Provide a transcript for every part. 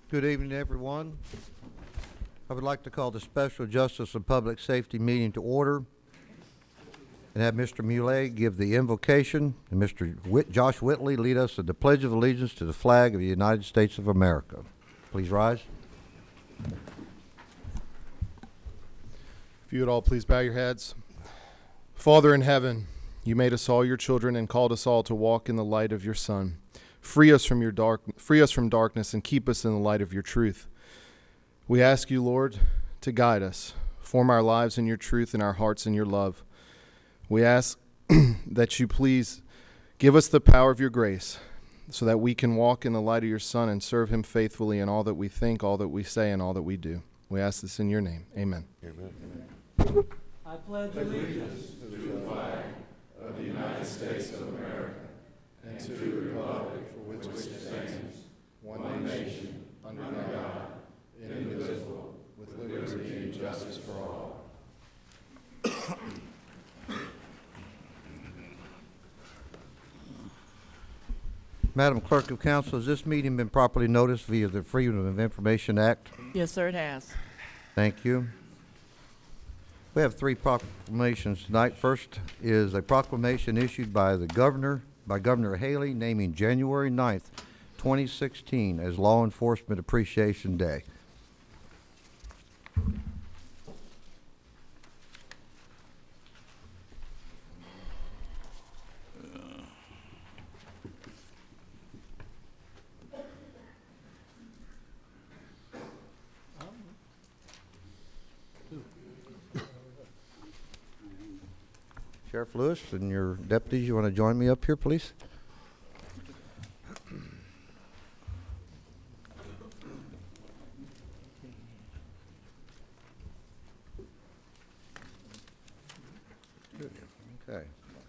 Good evening, everyone. I would like to call the Special Justice and Public Safety meeting to order and have Mr. Muley give the invocation and Mr. Josh Whitley lead us in the Pledge of Allegiance to the flag of the United States of America. Please rise. If you would all please bow your heads. Father in heaven, you made us all your children and called us all to walk in the light of your Son. Free us from darkness and keep us in the light of your truth. We ask you, Lord, to guide us, form our lives in your truth and our hearts in your love. We ask that you please give us the power of your grace so that we can walk in the light of your Son and serve him faithfully in all that we think, all that we say, and all that we do. We ask this in your name. Amen. Amen. I pledge allegiance to the flag of the United States of America and to the republic for which it stands, one nation, under God, indivisible, with liberty and justice for all. Madam Clerk of Council, has this meeting been properly noticed via the Freedom of Information Act? Yes, sir, it has. Thank you. We have three proclamations tonight. First is a proclamation issued by Governor Haley, naming January 9th, 2016 as Law Enforcement Appreciation Day. Sheriff Lewis and your deputies, you want to join me up here, please? Okay.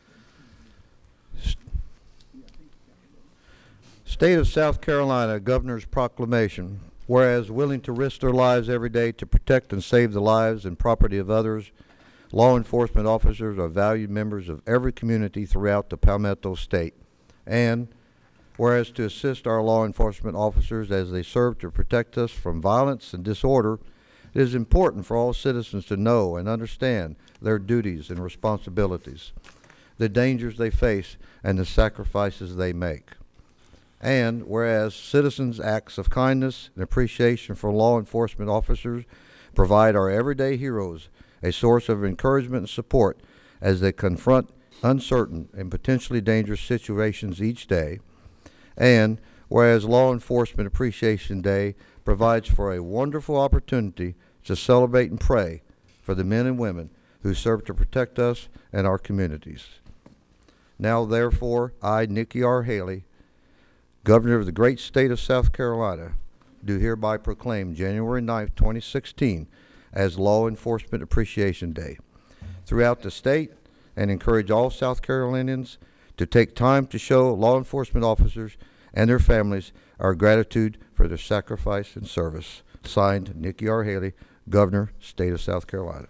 State of South Carolina Governor's Proclamation. Whereas willing to risk their lives every day to protect and save the lives and property of others, law enforcement officers are valued members of every community throughout the Palmetto State. And whereas to assist our law enforcement officers as they serve to protect us from violence and disorder, it is important for all citizens to know and understand their duties and responsibilities, the dangers they face, and the sacrifices they make. And whereas citizens' acts of kindness and appreciation for law enforcement officers provide our everyday heroes a source of encouragement and support as they confront uncertain and potentially dangerous situations each day. And whereas Law Enforcement Appreciation Day provides for a wonderful opportunity to celebrate and pray for the men and women who serve to protect us and our communities. Now, therefore, I, Nikki R. Haley, Governor of the great state of South Carolina, do hereby proclaim January 9th, 2016 as Law Enforcement Appreciation Day throughout the state, and encourage all South Carolinians to take time to show law enforcement officers and their families our gratitude for their sacrifice and service. Signed, Nikki R. Haley, Governor, State of South Carolina.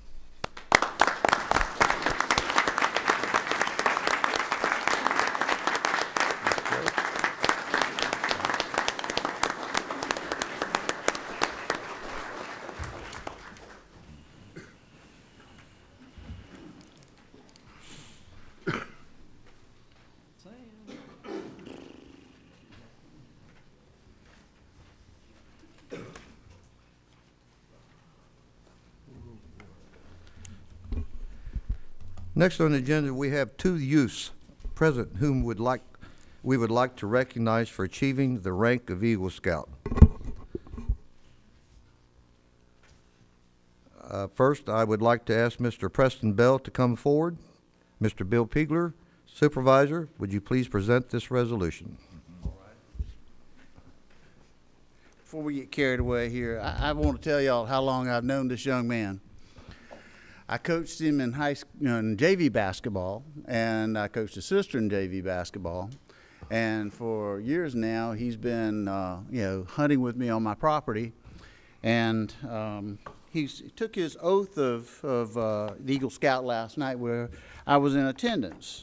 Next on the agenda, we have two youths present whom we would like to recognize for achieving the rank of Eagle Scout. First, I would like to ask Mr. Preston Bell to come forward. Mr. Bill Piegler, Supervisor, would you please present this resolution? All right. Before we get carried away here, I want to tell y'all how long I've known this young man. I coached him in high school, in JV basketball, and I coached his sister in JV basketball. And for years now, he's been, hunting with me on my property. And he took his oath of the Eagle Scout last night, where I was in attendance.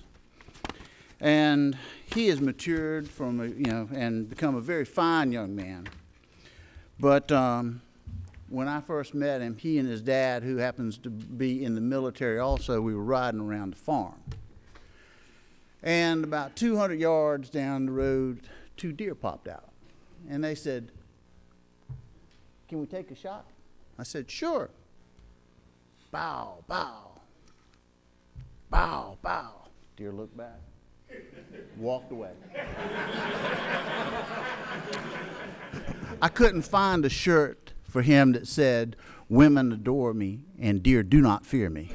And he has matured from, and become a very fine young man. But when I first met him, he and his dad, who happens to be in the military also, we were riding around the farm. And about 200 yards down the road, 2 deer popped out. And they said, "Can we take a shot?" I said, "Sure." Bow, bow. Bow, bow. Deer looked back, walked away. I couldn't find a shirt for him that said, "Women adore me and deer do not fear me."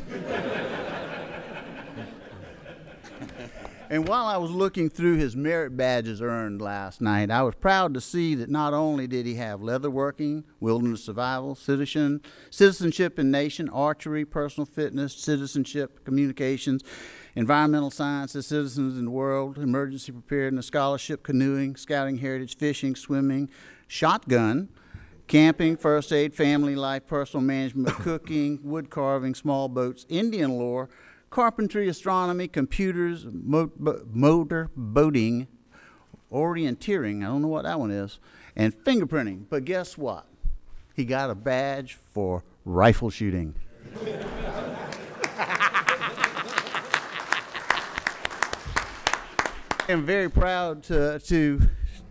And while I was looking through his merit badges earned last night, I was proud to see that not only did he have leatherworking, wilderness survival, citizenship in nation, archery, personal fitness, citizenship, communications, environmental sciences, citizens in the world, emergency preparedness, scholarship, canoeing, scouting heritage, fishing, swimming, shotgun, camping, first aid, family life, personal management, cooking, wood carving, small boats, Indian lore, carpentry, astronomy, computers, motor boating, orienteering, I don't know what that one is, and fingerprinting. But guess what? He got a badge for rifle shooting. I'm very proud to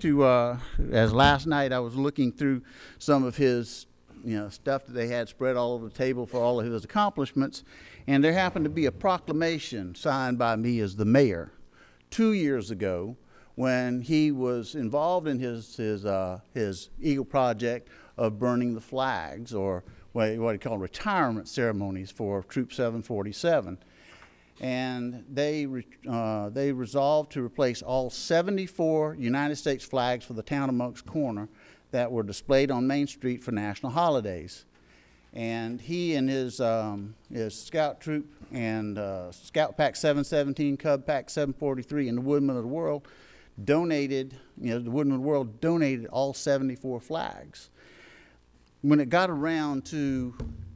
as last night I was looking through some of his stuff that they had spread all over the table for all of his accomplishments, and there happened to be a proclamation signed by me as the mayor 2 years ago when he was involved in his Eagle project of burning the flags, or what he called retirement ceremonies for Troop 747. And they resolved to replace all 74 United States flags for the town of Moncks Corner that were displayed on Main Street for national holidays. And he and his scout troop and Scout Pack 717, Cub Pack 743, and the Woodmen of the World donated, the Woodmen of the World donated all 74 flags. When it got around to,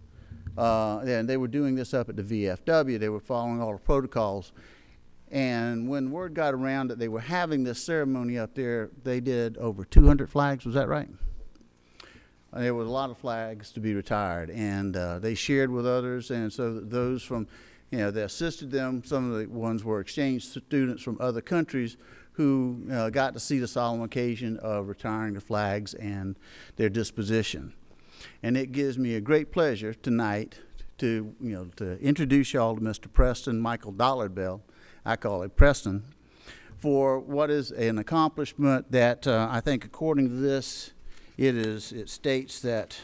and they were doing this up at the VFW, they were following all the protocols. And when word got around that they were having this ceremony up there, they did over 200 flags, was that right? There was a lot of flags to be retired, and they shared with others, and so those from, they assisted them. Some of the ones were exchange students from other countries who got to see the solemn occasion of retiring the flags and their disposition. And it gives me a great pleasure tonight to introduce y'all to Mr. Preston Michael Dollardbell. I call it Preston, for what is an accomplishment that I think, according to this, it states that,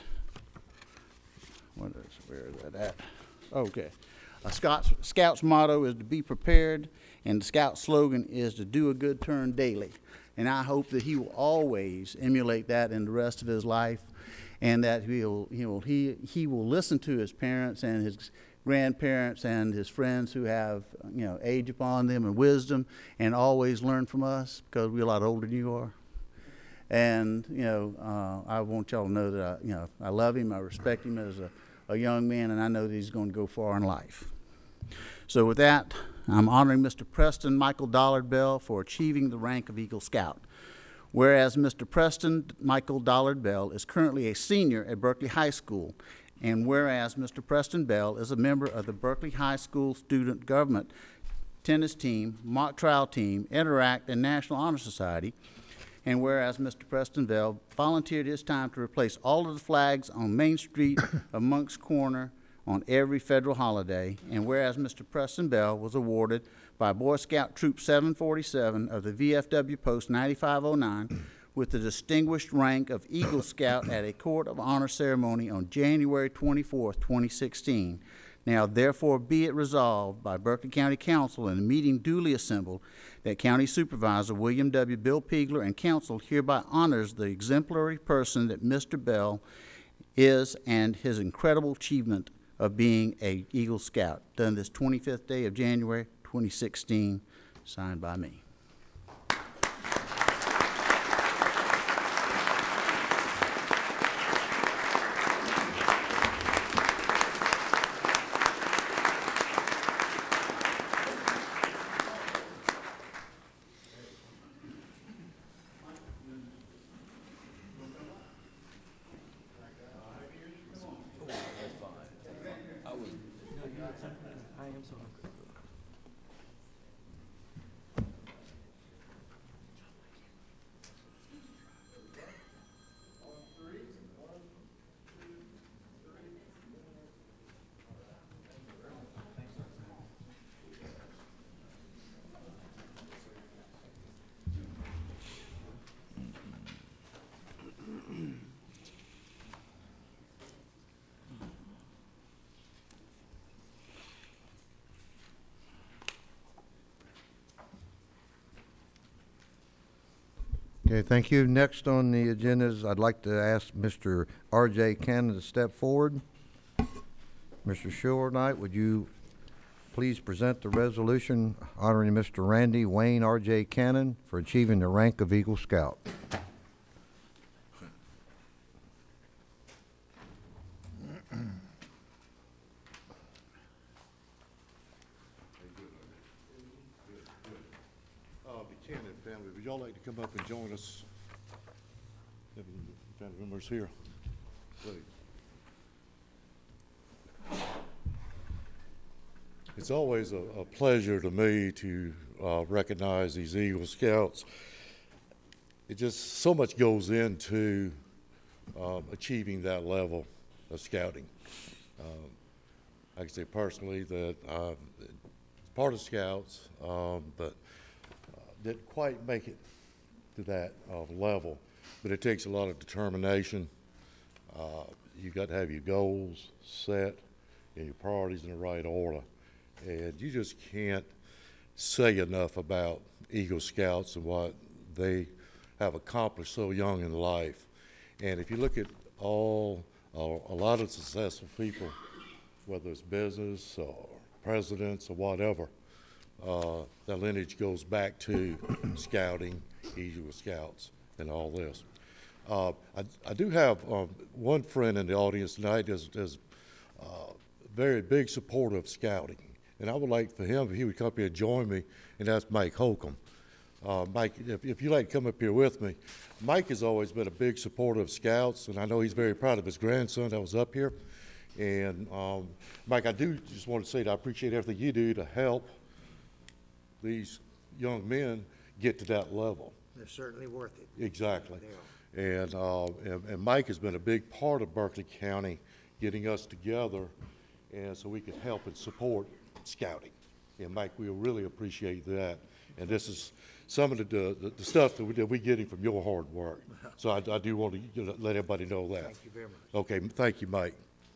where is that at? Okay. A Scout's motto is to be prepared, and the Scout slogan is to do a good turn daily. And I hope that he will always emulate that in the rest of his life, and that he will listen to his parents and his grandparents and his friends who have age upon them and wisdom, and always learn from us, because we're a lot older than you are. And I want y'all to know that I love him, I respect him as a young man, and I know that he's going to go far in life. So with that, I'm honoring Mr. Preston Michael Dollardbell for achieving the rank of Eagle Scout. Whereas Mr. Preston Michael Dollardbell is currently a senior at Berkeley High School, and whereas Mr. Preston Bell is a member of the Berkeley High School Student Government Tennis Team, Mock Trial Team, Interact, and National Honor Society, and whereas Mr. Preston Bell volunteered his time to replace all of the flags on Main Street of Moncks Corner on every federal holiday, and whereas Mr. Preston Bell was awarded by Boy Scout Troop 747 of the VFW Post 9509 with the distinguished rank of Eagle Scout at a Court of Honor ceremony on January 24, 2016. Now, therefore, be it resolved by Berkeley County Council in a meeting duly assembled that County Supervisor William W. Bill Piegler and Council hereby honors the exemplary person that Mr. Bell is and his incredible achievement of being a Eagle Scout, done this 25th day of January 2016, signed by me. Okay, thank you. Next on the agenda is I'd like to ask Mr. R.J. Cannon to step forward. Mr. Schulnight, would you please present the resolution honoring Mr. Randy Wayne R.J. Cannon for achieving the rank of Eagle Scout? The Cannon family, would y'all like to come up and join us? Have any family members here? Please. It's always a pleasure to me to recognize these Eagle Scouts. It just, so much goes into achieving that level of scouting. I can say personally that part of Scouts, but didn't quite make it to that level. But it takes a lot of determination. You've got to have your goals set and your priorities in the right order. And you just can't say enough about Eagle Scouts and what they have accomplished so young in life. And if you look at a lot of successful people, whether it's business or presidents or whatever, that lineage goes back to scouting, Eagle Scouts, and all this. I do have one friend in the audience tonight that's very big supporter of scouting. And I would like for him, if he would come up here and join me, and that's Mike Holcomb. Mike, if you'd like to come up here with me. Mike has always been a big supporter of Scouts, and I know he's very proud of his grandson that was up here. And Mike, I do just want to say that I appreciate everything you do to help these young men get to that level. They're certainly worth it. Exactly. And Mike has been a big part of Berkeley County getting us together, and so we can help and support scouting. And Mike, we really appreciate that. And this is some of the stuff that we're getting from your hard work. So I do want to let everybody know that. Thank you very much. Okay, thank you, Mike.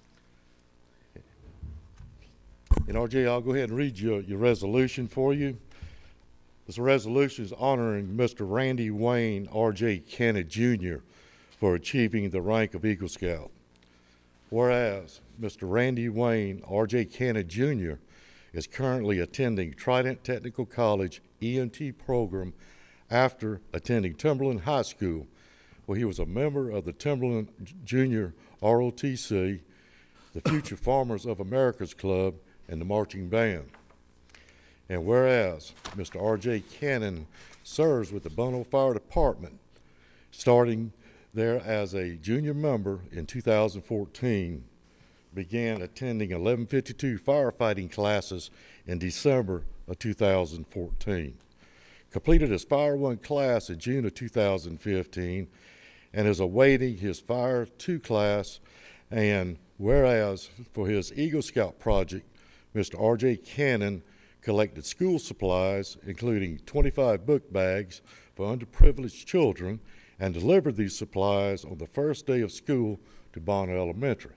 And RJ, I'll go ahead and read your resolution for you. This resolution is honoring Mr. Randy Wayne R.J. Cannon Jr. for achieving the rank of Eagle Scout. Whereas Mr. Randy Wayne R.J. Cannon Jr. is currently attending Trident Technical College EMT program after attending Timberland High School, where he was a member of the Timberland Junior ROTC, the Future Farmers of America's Club, and the Marching Band. And whereas Mr. R.J. Cannon serves with the Bono Fire Department, starting there as a junior member in 2014, began attending 1152 firefighting classes in December of 2014, completed his Fire 1 class in June of 2015, and is awaiting his Fire 2 class. And whereas for his Eagle Scout project, Mr. R.J. Cannon collected school supplies, including 25 book bags for underprivileged children, and delivered these supplies on the first day of school to Bonner Elementary.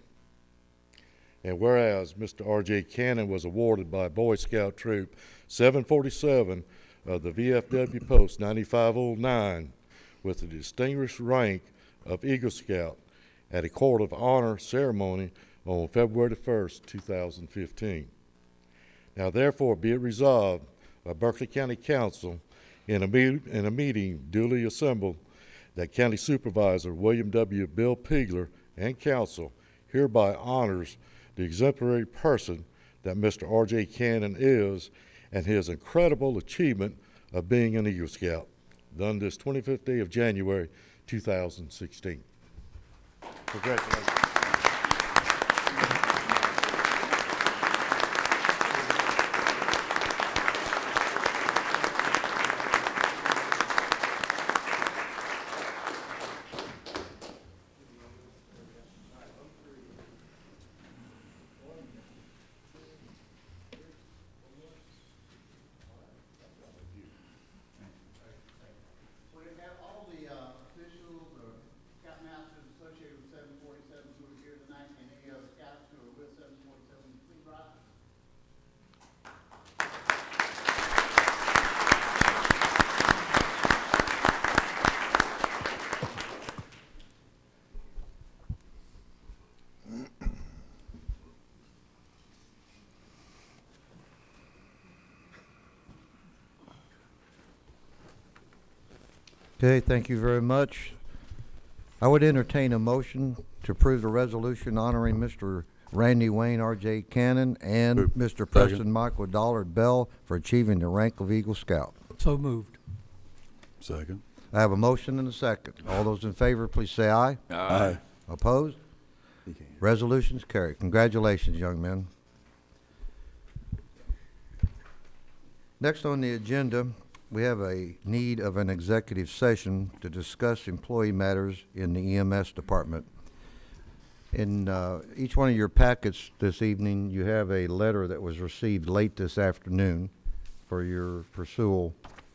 And whereas Mr. R.J. Cannon was awarded by Boy Scout Troop 747 of the VFW Post 9509 with the distinguished rank of Eagle Scout at a Court of Honor ceremony on February 1st, 2015. Now therefore be it resolved by Berkeley County Council in a meeting duly assembled that County Supervisor William W. Bill Pigler and Council hereby honors the exemplary person that Mr. R.J. Cannon is and his incredible achievement of being an Eagle Scout, done this 25th day of January 2016. Congratulations. All the officials or scoutmasters associated with 747 Okay, thank you very much. I would entertain a motion to approve the resolution honoring Mr. Randy Wayne, R.J. Cannon, and Mr. Preston Michael Dollard Bell for achieving the rank of Eagle Scout. So moved. Second. I have a motion and a second. All those in favor, please say aye. Aye. Opposed? Resolution's carried. Congratulations, young men. Next on the agenda, we have a need of an executive session to discuss employee matters in the EMS department. In each one of your packets this evening, you have a letter that was received late this afternoon for your pursual.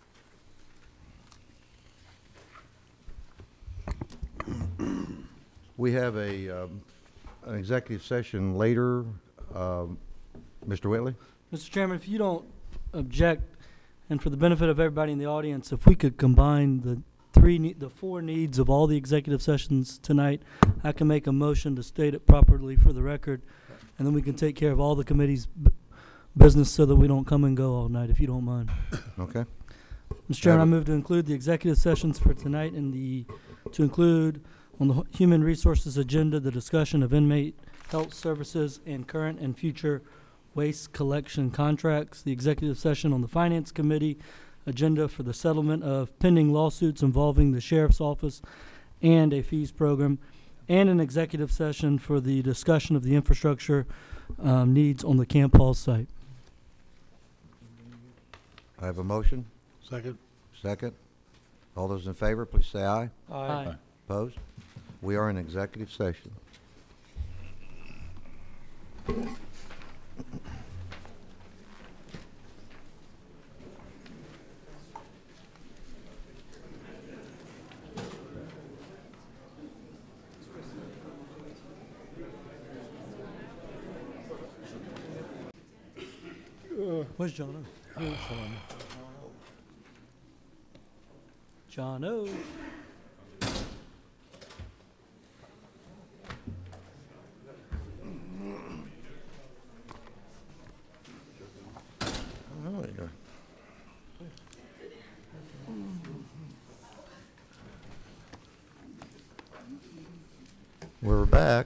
We have an executive session later. Mr. Whitley? Mr. Chairman, if you don't object, and for the benefit of everybody in the audience, if we could combine the four needs of all the executive sessions tonight, I can make a motion to state it properly for the record, and then we can take care of all the committee's business so that we don't come and go all night, if you don't mind. Okay. Mr. Chairman, I move to include the executive sessions for tonight to include on the Human Resources agenda the discussion of inmate health services and current and future waste collection contracts, the executive session on the Finance Committee agenda for the settlement of pending lawsuits involving the Sheriff's Office and a fees program, and an executive session for the discussion of the infrastructure needs on the Camp Hall site. I have a motion. Second. Second. All those in favor, please say aye. Aye. Opposed? We are in executive session. Where's John O? John O. We're back.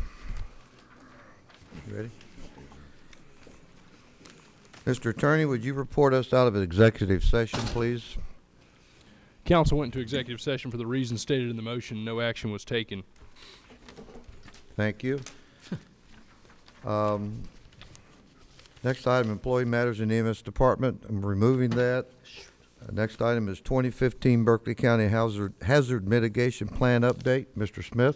You ready? Mr. Attorney, would you report us out of an executive session, please? Council went into executive session for the reasons stated in the motion. No action was taken. Thank you. Next item, employee matters in the EMS department. I'm removing that. Next item is 2015 Berkeley County Hazard Mitigation Plan update. Mr. Smith?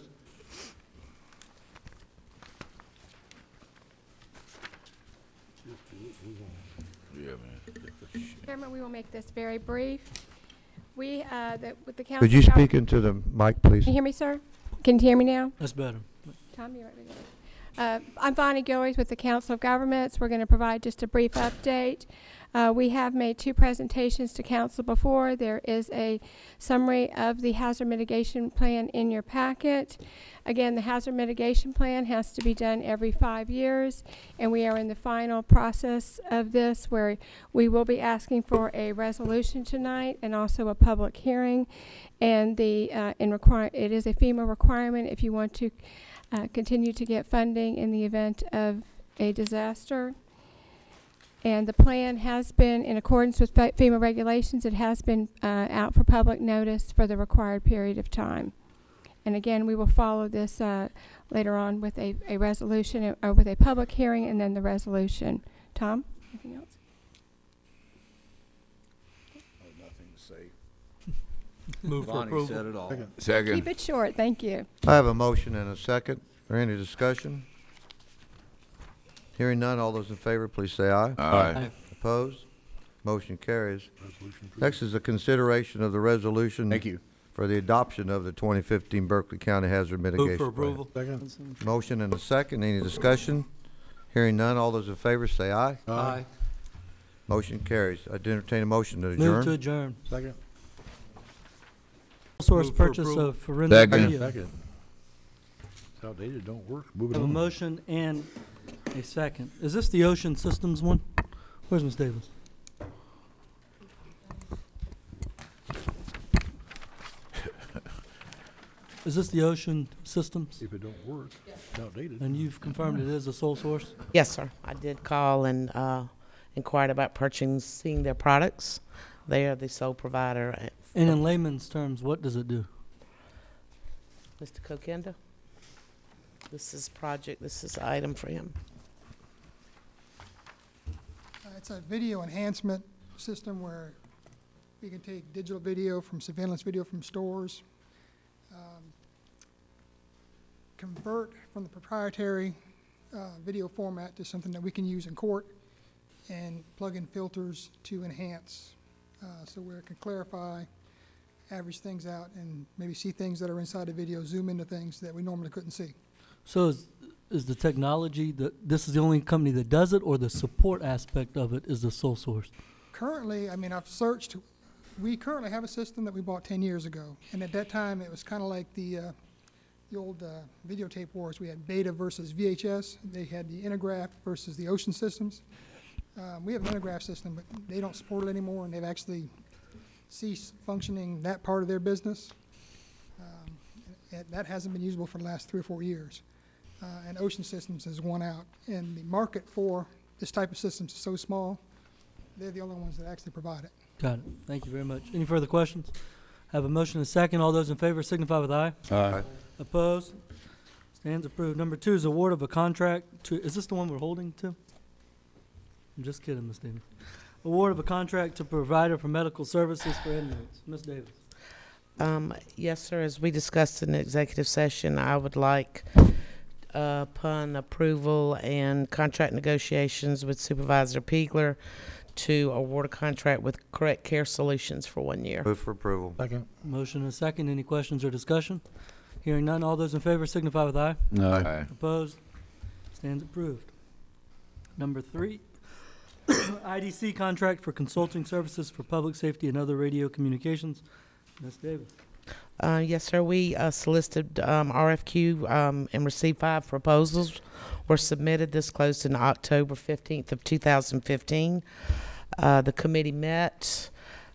Chairman, we will make this very brief. With the council. Could you speak into the mic, please? Can you hear me, sir? Can you hear me now? That's better. Tom, you right with me? I'm Bonnie Gillies with the Council of Governments. We're going to provide just a brief update. We have made 2 presentations to council before. There is a summary of the hazard mitigation plan in your packet. Again, the hazard mitigation plan has to be done every 5 years, and we are in the final process of this where we will be asking for a resolution tonight and also a public hearing. And it is a FEMA requirement if you want to continue to get funding in the event of a disaster. And the plan has been, in accordance with FEMA regulations, it has been out for public notice for the required period of time. And again, we will follow this later on with a resolution or with a public hearing and then the resolution. Tom, anything else? Nothing to say. Move for Bonnie approval. said it all. Keep it short. Thank you. I have a motion and a second. Is there any discussion? Hearing none, all those in favor, please say aye. Aye. Opposed? Motion carries. Next is a consideration of the resolution. Thank you. For the adoption of the 2015 Berkeley County Hazard Mitigation Move for Plan. approval. Second. Motion and a second. Any discussion? Hearing none, all those in favor say aye. Aye. Motion carries. I'd entertain a motion to Move adjourn. to adjourn. Second. Source Move for purchase approval. of forensic Second. video. Second. It's outdated, don't work. Move it Have a on. motion and a second. Is this the Ocean Systems one? Where's Ms. Davis? Is this the Ocean Systems? If it don't work, it's outdated. And you've confirmed it is a sole source? Yes, sir. I did call and inquired about purchasing their products. They are the sole provider. And in layman's terms, what does it do? Mr. Kokenda, this is an item for him. It's a video enhancement system where we can take digital video from surveillance video from stores, convert from the proprietary video format to something that we can use in court, and plug in filters to enhance, so where it can clarify, average things out, and maybe see things that are inside the video, zoom into things that we normally couldn't see. So is the technology, this is the only company that does it, or the support aspect of it is the sole source? Currently, I mean, I've searched, we currently have a system that we bought 10 years ago, and at that time, it was kind of like the old videotape wars. We had Beta versus VHS. They had the Intergraph versus the Ocean Systems. We have an Intergraph system, but they don't support it anymore, and they've actually ceased functioning that part of their business. And that hasn't been usable for the last 3 or 4 years. And Ocean Systems has won out. And the market for this type of systems is so small, they're the only ones that actually provide it. Got it. Thank you very much. Any further questions? Have a motion and a second. All those in favor signify with aye. Aye. Opposed? Stands approved. Number 2 is award of a contract to, is this the one we're holding to? I'm just kidding, Ms. Davis. Award of a contract to provider for medical services for inmates. Ms. Davis. Yes, sir. As we discussed in the executive session, I would like, upon approval and contract negotiations with Supervisor Piegler, to award a contract with Correct Care Solutions for 1 year. Move for approval. Second. Motion and a second. Any questions or discussion? Hearing none. All those in favor signify with aye. Aye. Opposed? Stands approved. Number 3, IDC contract for consulting services for public safety and other radio communications. Ms. Davis. Yes, sir. We solicited RFQ and received 5 proposals. Were submitted. This closed on October 15th of 2015. The committee met.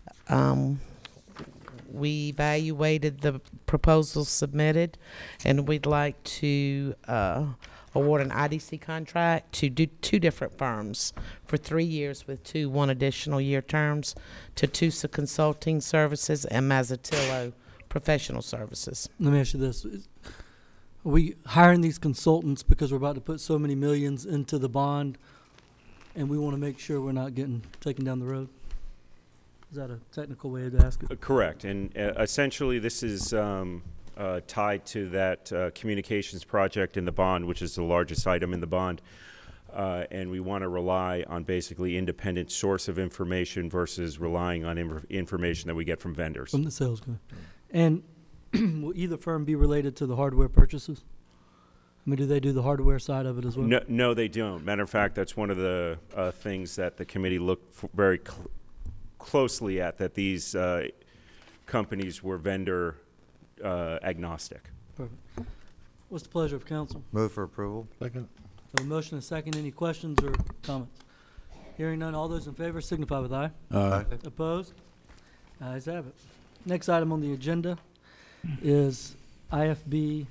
We evaluated the proposals submitted, and we'd like to award an IDC contract to do 2 different firms for 3 years with 2 1 additional year terms to Tusa Consulting Services and Mazzatillo Professional Services. Let me ask you this. Are we hiring these consultants because we're about to put so many millions into the bond and we want to make sure we're not getting taken down the road? Is that a technical way to ask it? Correct. And essentially this is tied to that communications project in the bond, which is the largest item in the bond. And we want to rely on basically independent source of information versus relying on information that we get from vendors. From the sales guy. And will either firm be related to the hardware purchases? I mean, do they do the hardware side of it as well? No, they don't. Matter of fact, that's one of the things that the committee looked very closely at, that these companies were vendor agnostic. Perfect. What's the pleasure of council? Move for approval. Second. Have a motion and a second. Any questions or comments? Hearing none. All those in favor signify with aye. Aye. Opposed? Ayes have it. Next item on the agenda is IFB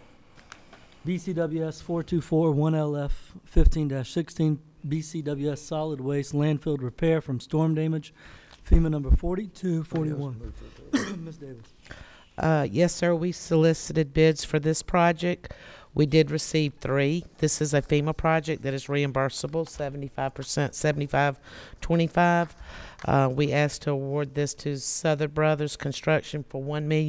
BCWS 4241LF 15-16 BCWS solid waste landfill repair from storm damage, FEMA number 4241. Ms. Davis. Yes, sir. We solicited bids for this project. We did receive 3. This is a FEMA project that is reimbursable, 75%, 75-25. We asked to award this to Southern Brothers Construction for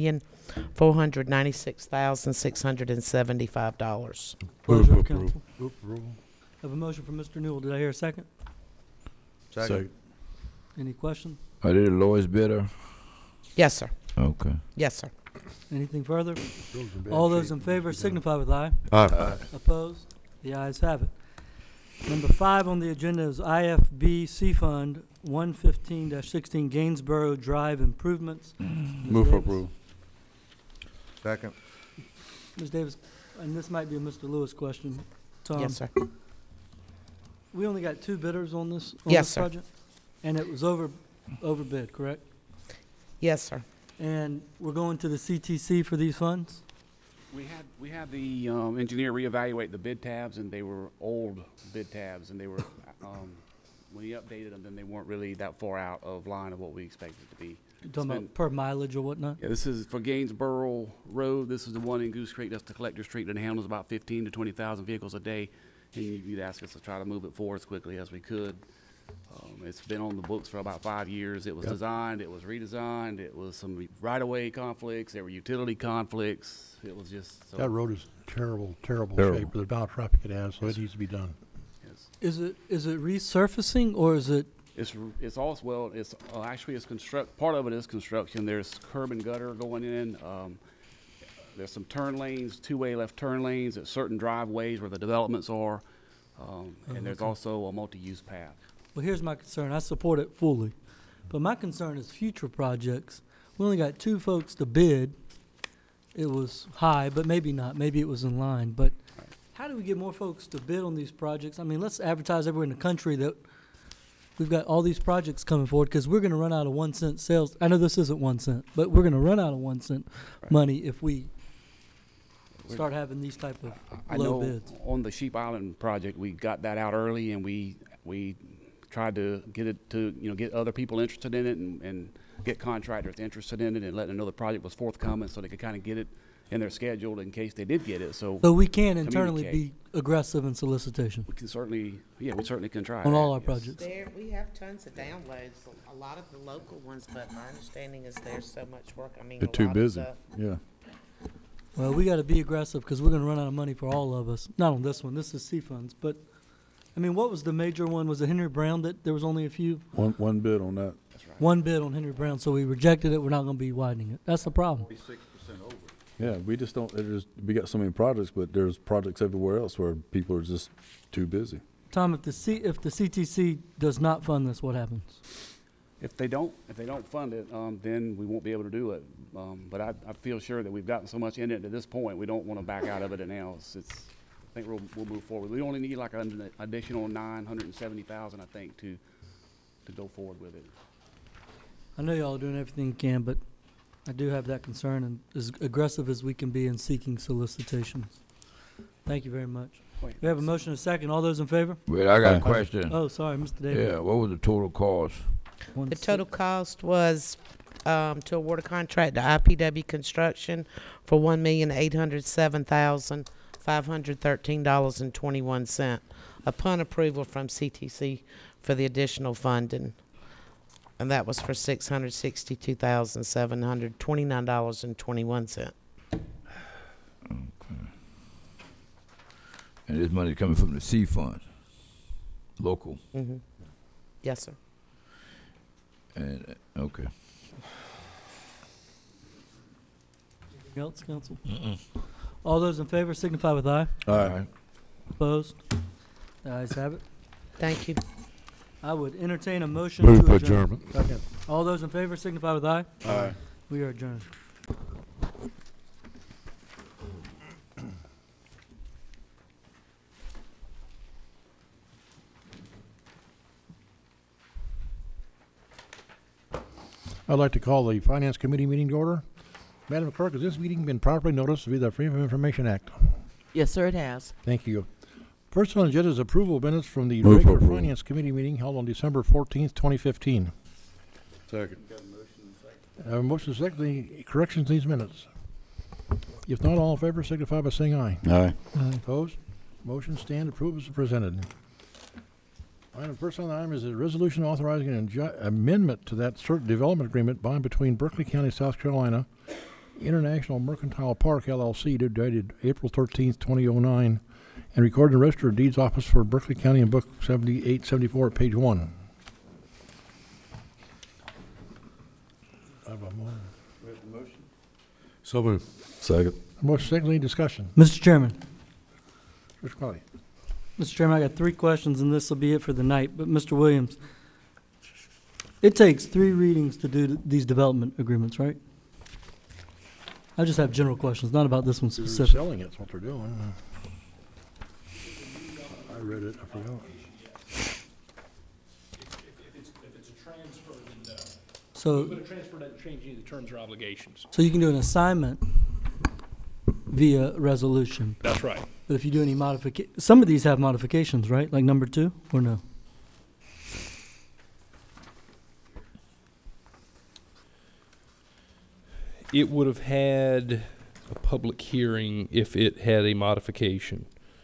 $1,496,675. Pleasure of Move council. approval. Have a motion from Mr. Newell. Did I hear a second? Second. Any questions? Are they the lowest bidder? Yes, sir. Okay. Yes, sir. Anything further? Those in bad All those shape. in favor signify with aye. Aye. Opposed? The ayes have it. Number 5 on the agenda is IFB C Fund 115-16 Gainsborough Drive Improvements. Move for approval. Second. Ms. Davis, and this might be a Mr. Lewis question. Tom, Yes, sir. we only got 2 bidders on this, Yes, sir. project? And it was overbid, correct? Yes, sir. And we're going to the CTC for these funds? We had the engineer reevaluate the bid tabs, and they were old bid tabs, and they were when he updated them, then they weren't really that far out of line of what we expected to be. You're talking about per mileage or whatnot? Yeah, this is for Gainsborough Road. This is the one in Goose Creek. That's the collector street that handles about 15 to 20,000 vehicles a day. And you'd ask us to try to move it forward as quickly as we could. It's been on the books for about 5 years. It was designed, it was redesigned, it was some right-of-way conflicts, there were utility conflicts. It was just so. That road is terrible Terrible. shape with the amount of traffic it has, so it needs to be done. Yes. Is it resurfacing or is it? It's also, well, it's actually it's part of it is construction. There's curb and gutter going in. There's some turn lanes, two-way left turn lanes at certain driveways where the developments are. And there's also a multi-use path. Well, here's my concern. I support it fully. But my concern is future projects. We only got 2 folks to bid. It was high, but maybe not. Maybe it was in line. But how do we get more folks to bid on these projects? I mean, let's advertise everywhere in the country that we've got all these projects coming forward, because we're going to run out of 1 cent sales. I know this isn't 1 cent, but we're going to run out of 1 cent money if we start having these type of low bids. On the Sheep Island project, we got that out early, and we tried to get it to, get other people interested in it and get contractors interested in it and let them know the project was forthcoming so they could kind of get it in their schedule in case they did get it. So we can internally be aggressive in solicitation we can certainly, we certainly can try on that, all our yes. projects. We have tons of downloads, a lot of the local ones, but my understanding is there's so much work. I mean, They're a too lot busy, of yeah. Well, we got to be aggressive because we're going to run out of money for all of us. Not on this one. This is C funds. But, I mean, what was the major one? Was it Henry Brown that there was only a few? One bid on that. That's right. 1 bid on Henry Brown, so we rejected it. We're not going to be widening it. That's the problem. 46% over. Yeah, we just don't, we got so many projects, but there's projects everywhere else where people are just too busy. Tom, if the CTC does not fund this, what happens? If they don't fund it, then we won't be able to do it. But I feel sure that we've gotten so much in it at this point, we don't want to back out of it now. I think we'll move forward. We only need like an additional $970,000, I think, to go forward with it. I know y'all are doing everything you can, but I do have that concern, and as aggressive as we can be in seeking solicitations. Thank you very much. We have a motion and a second. All those in favor? Wait, I got a question. Oh, sorry, Mr. Davis. Yeah, what was the total cost? The total cost was to award a contract to IPW Construction for $1,807,513.21 upon approval from CTC for the additional funding. And that was for $662,729.21. And this money coming from the C fund, local. Mm-hmm. Yes, sir. And okay. Anything else, council? All those in favor signify with aye. Aye. Opposed? The ayes have it. Thank you. I would entertain a motion Move to for adjourn. adjournment. Second. All those in favor signify with aye. Aye. We are adjourned. I'd like to call the Finance Committee meeting to order. Madam Clerk, has this meeting been properly noticed via the Freedom of Information Act? Yes, sir, it has. Thank you. First on the agenda is approval of minutes from the Move for regular approval. Finance Committee meeting held on December 14th, 2015. Second. Motion second, the corrections to these minutes. If not, all in favor signify by saying aye. Aye. Opposed? Motion stand approved as presented. First on the item is a resolution authorizing an amendment to that certain development agreement by and between Berkeley County, South Carolina, International Mercantile Park, LLC, dated April 13th, 2009, and recorded in the Register of Deeds Office for Berkeley County in Book 7874 at page 1. We have a motion. So moved. Second. Motion second, any discussion? Mr. Chairman. Mr. Crowley. Mr. Chairman, I got 3 questions, and this will be it for the night. But, Mr. Williams, it takes 3 readings to do these development agreements, right? I just have general questions, not about this one They're specific. selling it's what they're doing. I read it, I forgot. If it's a transfer, then no. So, But a transfer doesn't change any of the terms or obligations. so you can do an assignment via resolution. That's right. But if you do any some of these have modifications, right? Like number 2, or no? It would have had a public hearing if it had a modification.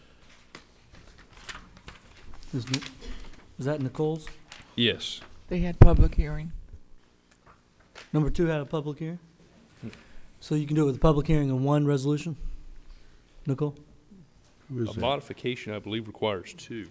Is that Nicole's? Yes. They had public hearing. Number 2 had a public hearing? So you can do it with a public hearing and one resolution? Nicole? Who is A that? modification, I believe, requires 2.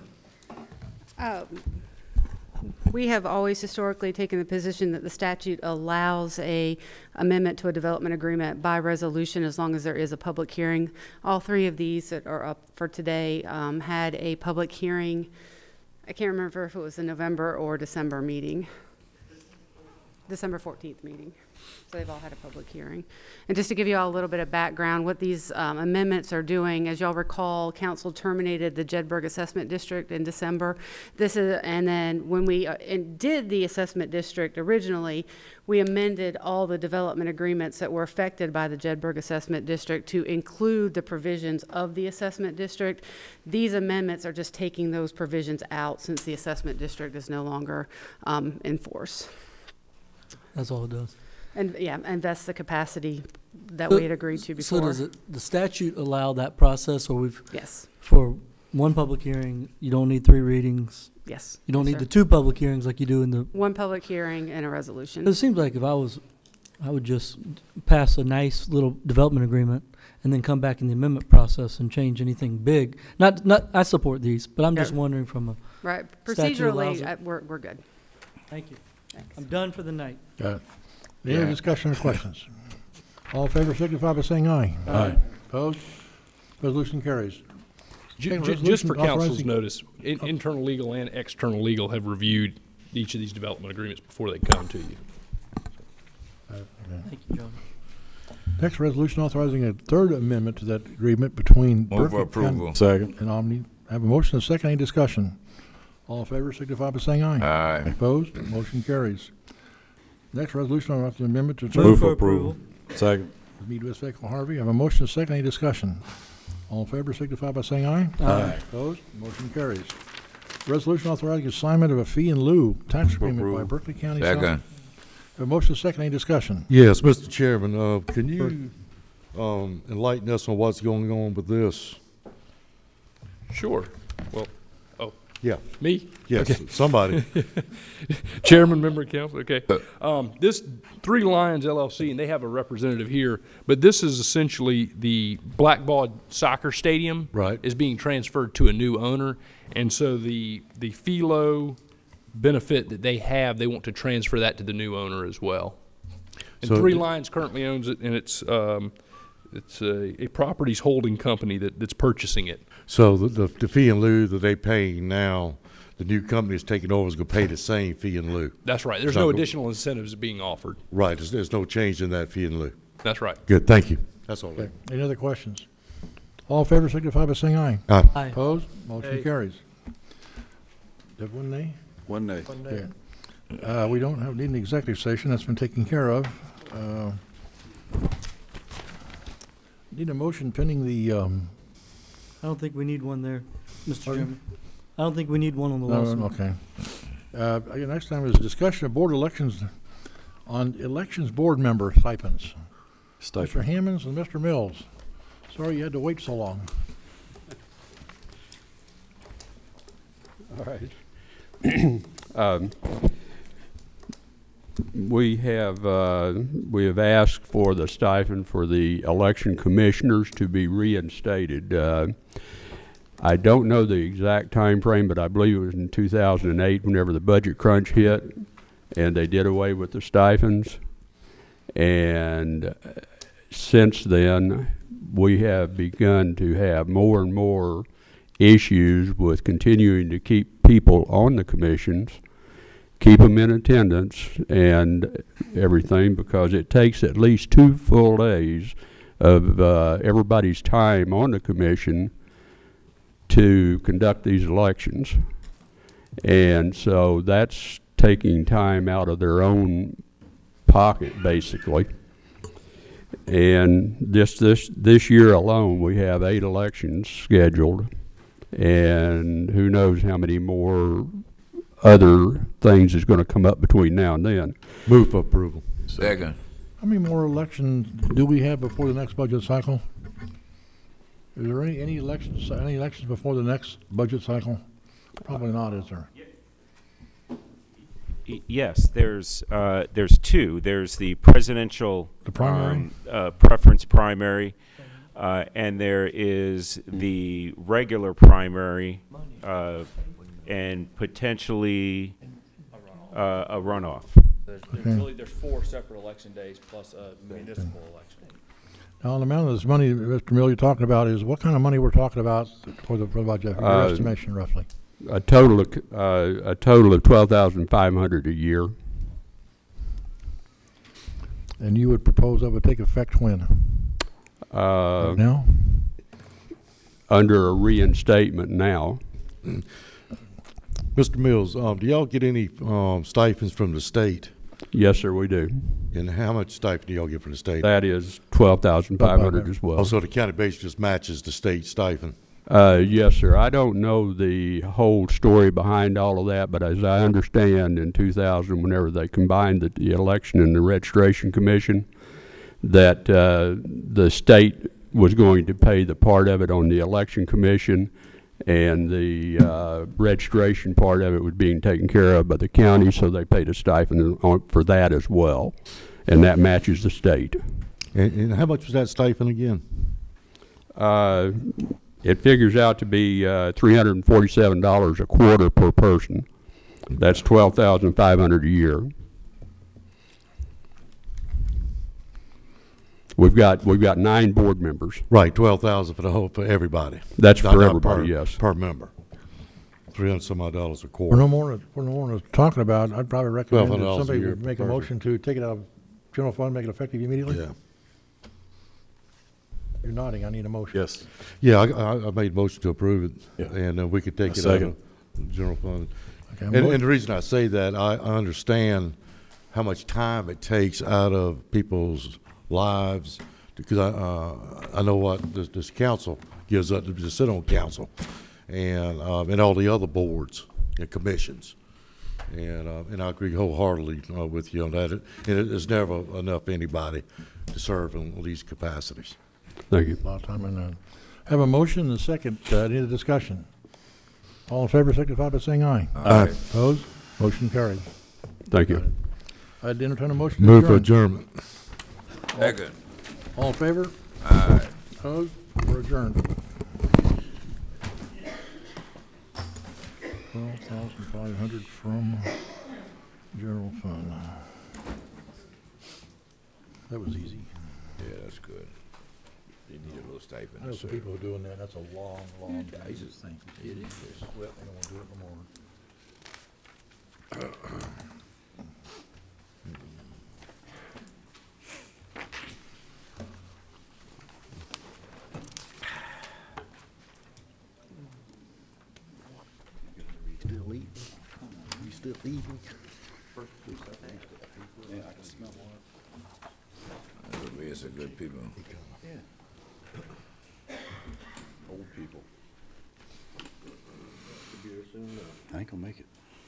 We have always historically taken the position that the statute allows a amendment to a development agreement by resolution as long as there is a public hearing. All 3 of these that are up for today had a public hearing. I can't remember if it was the November or December meeting. December 14th meeting. So they've all had a public hearing. And just to give you all a little bit of background, what these amendments are doing, as y'all recall, council terminated the Jedburgh Assessment District in December. And then when we did the assessment district originally, we amended all the development agreements that were affected by the Jedburgh Assessment District to include the provisions of the assessment district. These amendments are just taking those provisions out since the assessment district is no longer in force. That's all it does. And yeah, and that's the capacity that we had agreed to before. So does the statute allow that process, or we've? Yes. For one public hearing, you don't need 3 readings? Yes. You don't Yes, need sir. the 2 public hearings like you do in the? One public hearing and a resolution. It seems like if I would just pass a nice little development agreement and then come back in the amendment process and change anything big. I support these, but I'm just wondering from a. Right. statute allows Procedurally, it. we're good. Thank you. Thanks. I'm done for the night. Got it. Any other discussion or questions? All in favor signify by saying aye. Aye. Opposed? Resolution carries. Okay, Just for resolution council's authorizing- notice, internal legal and external legal have reviewed each of these development agreements before they come to you. Thank you, John. Next, resolution authorizing a 3rd amendment to that agreement between Move Berkeley approval. County Second. and Omni. I have a motion and a second. Any discussion? All in favor signify by saying aye. Aye. Opposed? Motion carries. Next, resolution authorizing amendment to Move for approval. Second. Midwest Vehicle Harvey. I have a motion and a second. Any discussion? All in favor signify by saying aye. Aye. Opposed? Motion carries. Resolution authorizing assignment of a fee in lieu tax agreement by approval. Berkeley County. Second. South. A motion and a second. Any discussion? Yes, Mr. Chairman, can you enlighten us on what's going on with this? Sure. Well, Yeah. me? Yes, Okay. somebody. Chairman, member of council, okay. This Three Lions LLC, and they have a representative here, but this is essentially the blackball soccer stadium. Right. Is being transferred to a new owner, and so the FILO benefit that they have, they want to transfer that to the new owner as well. And So Three it- Lions currently owns it, and it's a properties holding company that's purchasing it. So the fee in lieu that they paying now, the new company is taking over is going to pay the same fee in lieu. That's right. There's So- no additional incentives being offered. Right, there's no change in that fee in lieu. That's right. Good, thank you. That's all. Okay. Any other questions? All in favor signify by saying aye. Aye. Aye. Opposed? Motion Aye. carries. Have one nay? One nay. Okay. We don't need an executive session. That's been taken care of. Need a motion pending the, I don't think we need one there, Mr. Pardon? Chairman. I don't think we need one on the no, lawsuit. okay. Next time is discussion of board elections on elections board member stipends. Mr. Hammonds and Mr. Mills. Sorry you had to wait so long. All right. We have asked for the stipend for the election commissioners to be reinstated. I don't know the exact time frame, but I believe it was in 2008 whenever the budget crunch hit, and they did away with the stipends. And since then, we have begun to have more and more issues with continuing to keep people on the commissions, keep them in attendance and everything, because it takes at least 2 full days of everybody's time on the commission to conduct these elections. And so that's taking time out of their own pocket, basically. And this year alone, we have 8 elections scheduled, and who knows how many more other things is going to come up between now and then. Move for approval. Second. How many more elections do we have before the next budget cycle? Is there any elections before the next budget cycle? Probably not, is there? Yes, there's 2. There's the presidential primary, preference primary, and there is the regular primary, and potentially a runoff. There's 4 separate election days plus a municipal election. Now, the amount of this money, Mr. Mill, you're talking about is what kind of money we're talking about for the budget? Your estimation, roughly. A total of $12,500 a year. And you would propose that would take effect when? Right now? Under a reinstatement now. Mr. Mills, do y'all get any stipends from the state? Yes, sir, we do. And how much stipend do y'all get from the state? That is $12,500 as well. Oh, so the county basically just matches the state stipend? Yes, sir. I don't know the whole story behind all of that, but as I understand, in 2000, whenever they combined the election and the registration commission, that the state was going to pay the part of it on the election commission, and the registration part of it was being taken care of by the county, so they paid a stipend for that as well, and that matches the state. And how much was that stipend again? It figures out to be $347 a quarter per person. That's $12,500 a year. We've got 9 board members. Right, 12,000 for everybody. That's not for everybody, yes. Per member. $300 some odd a quarter. For no more talking about, I'd probably recommend that somebody would make a person. motion to take it out of general fund, make it effective immediately. Yeah. You're nodding. I need a motion. Yes. Yeah, I made a motion to approve it, Yeah. and we could take it second. out of general fund. Okay, And the reason I say that, I understand how much time it takes out of people's lives, because I know what this council gives up to sit on council, and all the other boards and commissions, and I agree wholeheartedly with you on that. It's never enough anybody to serve in these capacities. Thank you. A lot of time in that. Have a motion and a second. Any other discussion? All in favor, signify by saying aye. Aye. Opposed? Motion carried. Thank you. I'd entertain a motion to Move for adjourn. adjournment. Second. All in favor? Aye. Opposed? We're adjourned. 12,500 from general fund. That was easy. Yeah, that's good. They need a little stipend. I know some people who are doing that. That's a long Jesus. thing. It is. Well, I don't want to do it no more. Still eating? You still eating? Yeah, I can smell one. They're some good people. Yeah. Old people. Be here soon enough. I ain't gonna make it.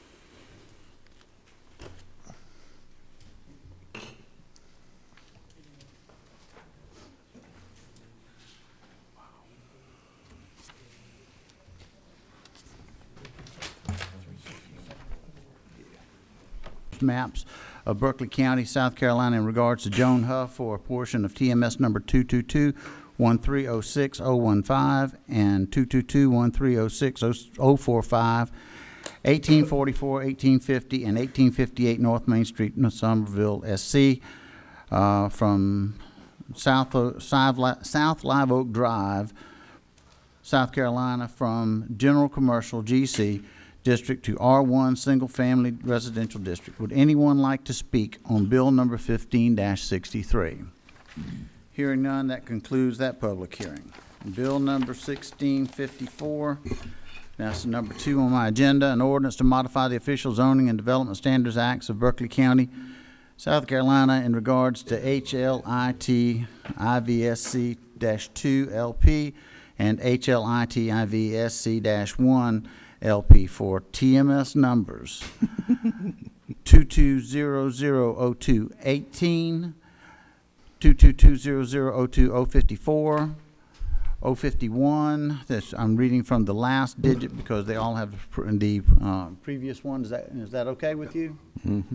Maps of Berkeley County, South Carolina, in regards to Joan Huff for a portion of TMS number 222-1306-015 and 222-1306-045, 1844, 1850, and 1858 North Main Street, Somerville, SC, from South Live Oak Drive, South Carolina, from General Commercial, GC, District to R1 Single Family Residential District. Would anyone like to speak on Bill number 15-63? Hearing none, that concludes that public hearing. Bill number 1654, that's number 2 on my agenda, an ordinance to modify the official zoning and development standards acts of Berkeley County, South Carolina in regards to HLIT IVSC-2 LP and HLIT IVSC-1 LP for TMS numbers 22000218, 2220002 051. This I'm reading from the last digit because they all have the previous one. Is that okay with you? Mm-hmm.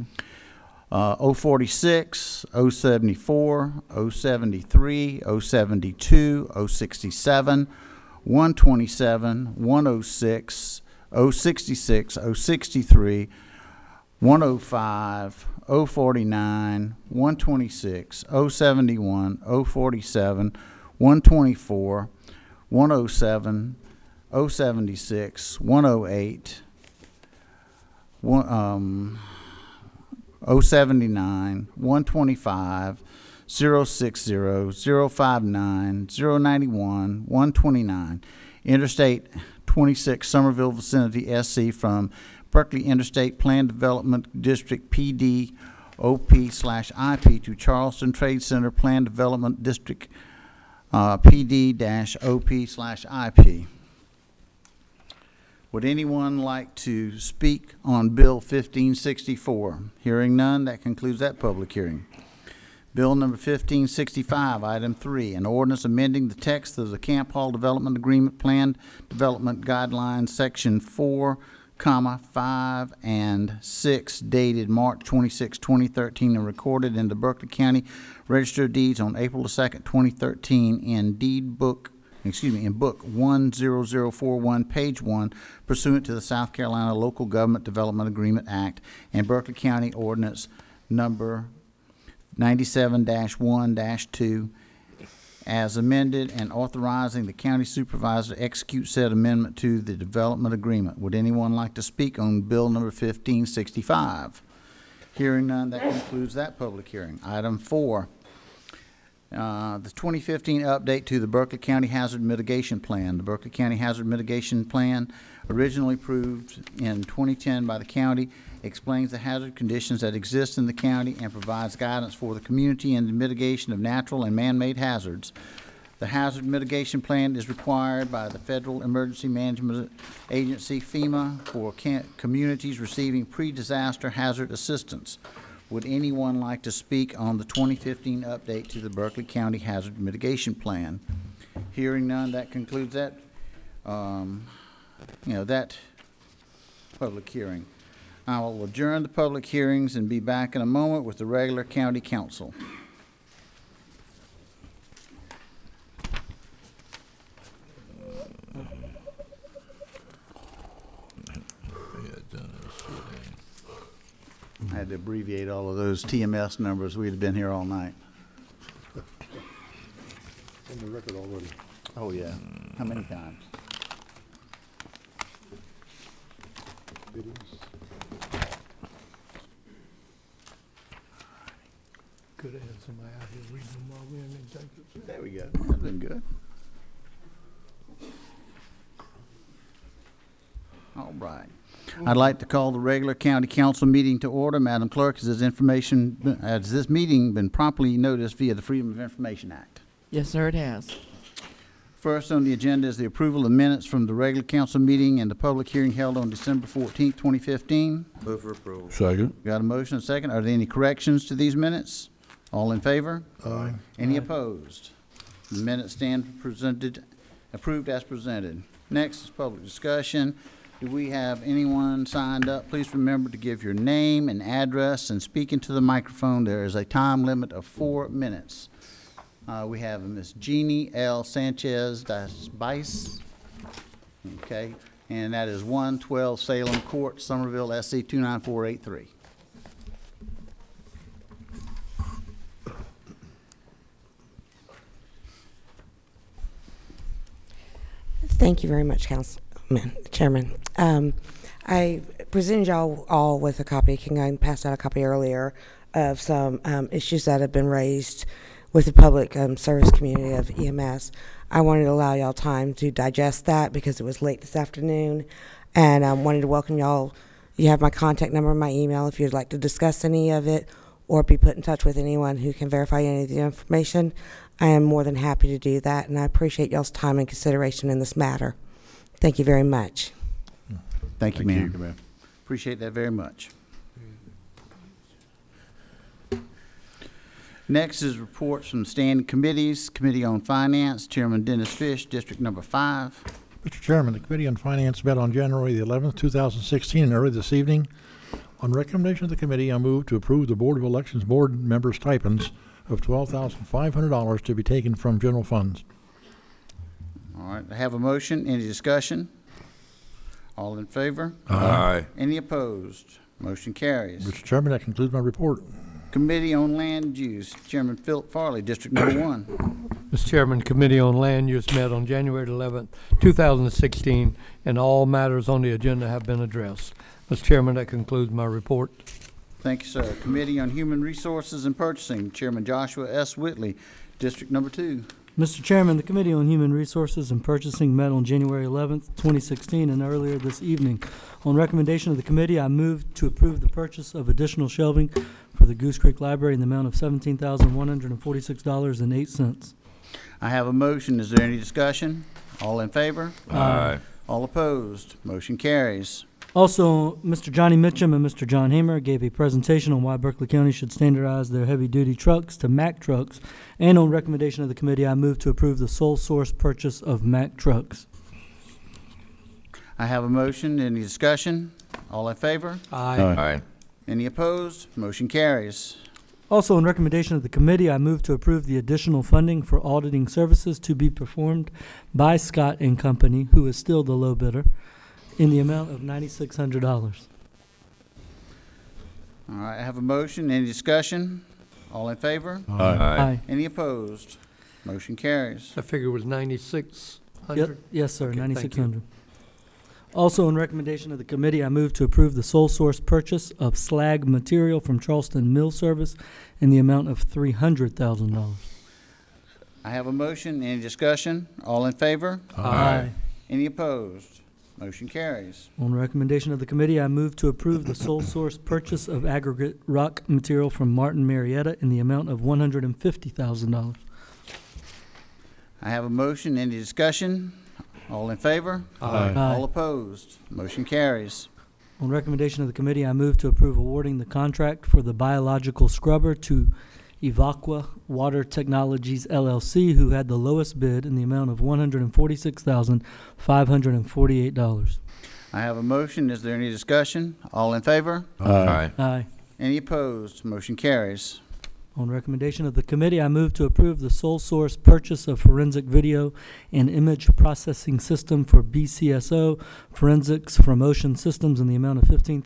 046, 074, 073, 072, 067, 127, 106, 066, 063, 105, 049, 126, 071, 047, 124, 107, 076, 108, 079, 125, 060, 059, 091, 129. Interstate 26 Somerville vicinity SC from Berkeley Interstate Plan Development District PD OP/IP to Charleston Trade Center Plan Development District PD-OP/IP. Would anyone like to speak on Bill 1564? Hearing none, that concludes that public hearing. Bill number 1565, item 3, an ordinance amending the text of the Camp Hall Development Agreement Plan Development Guidelines, Section 4, 5 and 6, dated March 26, 2013, and recorded in the Berkeley County Register of Deeds on April 2nd, 2013, in book 10041, page 1, pursuant to the South Carolina Local Government Development Agreement Act and Berkeley County Ordinance number 97-1-2, as amended, and authorizing the county supervisor to execute said amendment to the development agreement. Would anyone like to speak on Bill number 1565? Hearing none, that concludes that public hearing. Item 4, the 2015 update to the Berkeley County Hazard Mitigation Plan. The Berkeley County Hazard Mitigation Plan, originally approved in 2010 by the county, explains the hazard conditions that exist in the county and provides guidance for the community in the mitigation of natural and man-made hazards. The Hazard Mitigation Plan is required by the Federal Emergency Management Agency, FEMA, for communities receiving pre-disaster hazard assistance. Would anyone like to speak on the 2015 update to the Berkeley County Hazard Mitigation Plan? Hearing none, that concludes that, that public hearing. I will adjourn the public hearings and be back in a moment with the regular county council. I had to abbreviate all of those TMS numbers. We'd have been here all night. On the record already. Oh, yeah. How many times? Could have had somebody out here reading them while we're in executive. There we go. That's been good. All right. I'd like to call the regular county council meeting to order. Madam Clerk, has this meeting been properly noticed via the Freedom of Information Act? Yes, sir, it has. First on the agenda is the approval of minutes from the regular council meeting and the public hearing held on December 14th, 2015. Move for approval. Second. Got a motion and a second. Are there any corrections to these minutes? All in favor? Aye. Any opposed? The minutes stand approved as presented. Next is public discussion. Do we have anyone signed up? Please remember to give your name and address and speak into the microphone. There is a time limit of 4 minutes. We have Ms. Jeannie L. Sanchez-Bice. Okay, and that is 112 Salem Court, Somerville, SC 29483. Thank you very much, Chairman. I presented y'all all with a copy. I passed out a copy earlier of some issues that have been raised with the public service community of EMS. I wanted to allow y'all time to digest that because it was late this afternoon, and I wanted to welcome y'all. You have my contact number and my email if you'd like to discuss any of it or be put in touch with anyone who can verify any of the information, I am more than happy to do that, and I appreciate y'all's time and consideration in this matter. Thank you very much. Thank you, ma'am. Appreciate that very much. Next is reports from standing committees. Committee on Finance, Chairman Dennis Fish, District Number 5. Mr. Chairman, the Committee on Finance met on January the 11th, 2016, and early this evening. On recommendation of the committee, I move to approve the Board of Elections board member stipends of $12,500 to be taken from general funds. All right, I have a motion. Any discussion? All in favor? Aye. Any opposed? Motion carries. Mr. Chairman, that concludes my report. Committee on Land Use, Chairman Philip Farley, District Number 1. Mr. Chairman, Committee on Land Use met on January 11th, 2016, and all matters on the agenda have been addressed. Mr. Chairman, that concludes my report. Thank you, sir. Committee on Human Resources and Purchasing, Chairman Joshua S. Whitley, District Number 2. Mr. Chairman, the Committee on Human Resources and Purchasing met on January 11th, 2016, and earlier this evening. On recommendation of the committee, I move to approve the purchase of additional shelving for the Goose Creek Library in the amount of $17,146.08. I have a motion. Is there any discussion? All in favor? Aye. All opposed? Motion carries. Also, Mr. Johnny Mitchum and Mr. John Hamer gave a presentation on why Berkeley County should standardize their heavy-duty trucks to Mack trucks, and on recommendation of the committee, I move to approve the sole source purchase of Mack trucks. I have a motion. Any discussion? All in favor? Aye. Aye. Any opposed? Motion carries. Also, on recommendation of the committee, I move to approve the additional funding for auditing services to be performed by Scott and Company, who is still the low bidder, in the amount of $9,600. All right, I have a motion. Any discussion? All in favor? Aye. Any opposed? Motion carries. The figure was 9,600? Yep. Yes, sir, Okay, thank 9,600. Also, on recommendation of the committee, I move to approve the sole source purchase of slag material from Charleston Mill Service in the amount of $300,000. I have a motion. Any discussion? All in favor? Aye. Any opposed? Motion carries. On recommendation of the committee, I move to approve the sole source purchase of aggregate rock material from Martin Marietta in the amount of $150,000. I have a motion. Any discussion? All in favor? Aye. All opposed? Motion carries. On recommendation of the committee, I move to approve awarding the contract for the biological scrubber to Evaqua Water Technologies LLC, who had the lowest bid in the amount of $146,548. I have a motion. Is there any discussion? All in favor? Aye. Aye. Any opposed? Motion carries. On recommendation of the committee, I move to approve the sole source purchase of forensic video and image processing system for BCSO Forensics from Ocean Systems in the amount of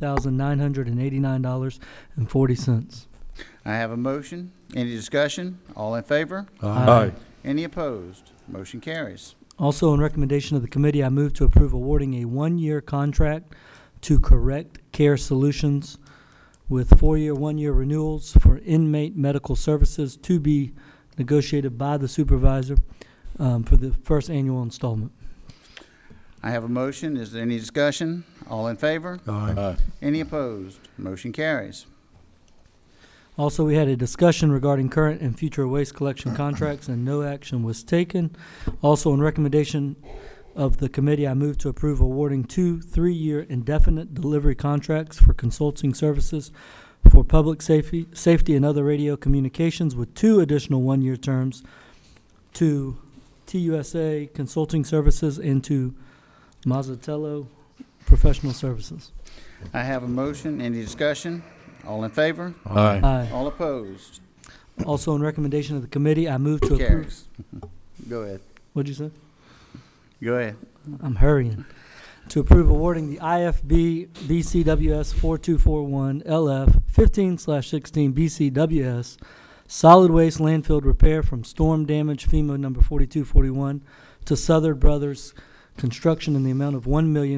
$15,989.40. I have a motion. Any discussion? All in favor? Aye. Any opposed? Motion carries. Also, on recommendation of the committee, I move to approve awarding a one-year contract to Correct Care Solutions with 4-year, 1-year renewals for inmate medical services to be negotiated by the supervisor for the first annual installment. I have a motion. Is there any discussion? All in favor? Aye. Any opposed? Motion carries. Also, we had a discussion regarding current and future waste collection contracts, and no action was taken. Also, on recommendation of the committee, I move to approve awarding 2 3-year indefinite delivery contracts for consulting services for public safety and other radio communications with 2 additional 1-year terms to TUSA Consulting Services and to Mazzatello Professional Services. I have a motion. Any discussion? All in favor? Aye. Aye. All opposed? Also, on recommendation of the committee, I move to approve. Carries. Go ahead. What'd you say? Go ahead. I'm hurrying. To approve awarding the IFB BCWS 4241 LF 15/16 BCWS solid waste landfill repair from storm damage FEMA number 4241 to Southern Brothers Construction in the amount of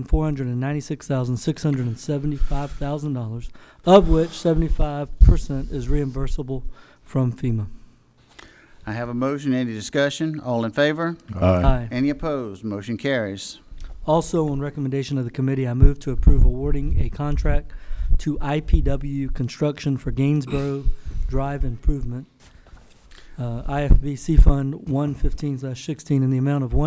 $1,496,675,000, of which 75% is reimbursable from FEMA. I have a motion. Any discussion? All in favor? Aye. Any opposed? Motion carries. Also, on recommendation of the committee, I move to approve awarding a contract to IPW Construction for Gainsboro Drive Improvement, IFBC Fund 115/16 in the amount of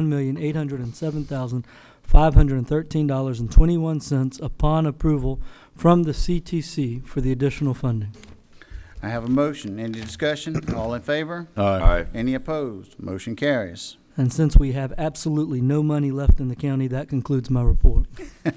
$1,807,513.21 upon approval from the CTC for the additional funding. I have a motion. Any discussion? All in favor? Aye. Any opposed? Motion carries. And since we have absolutely no money left in the county, that concludes my report.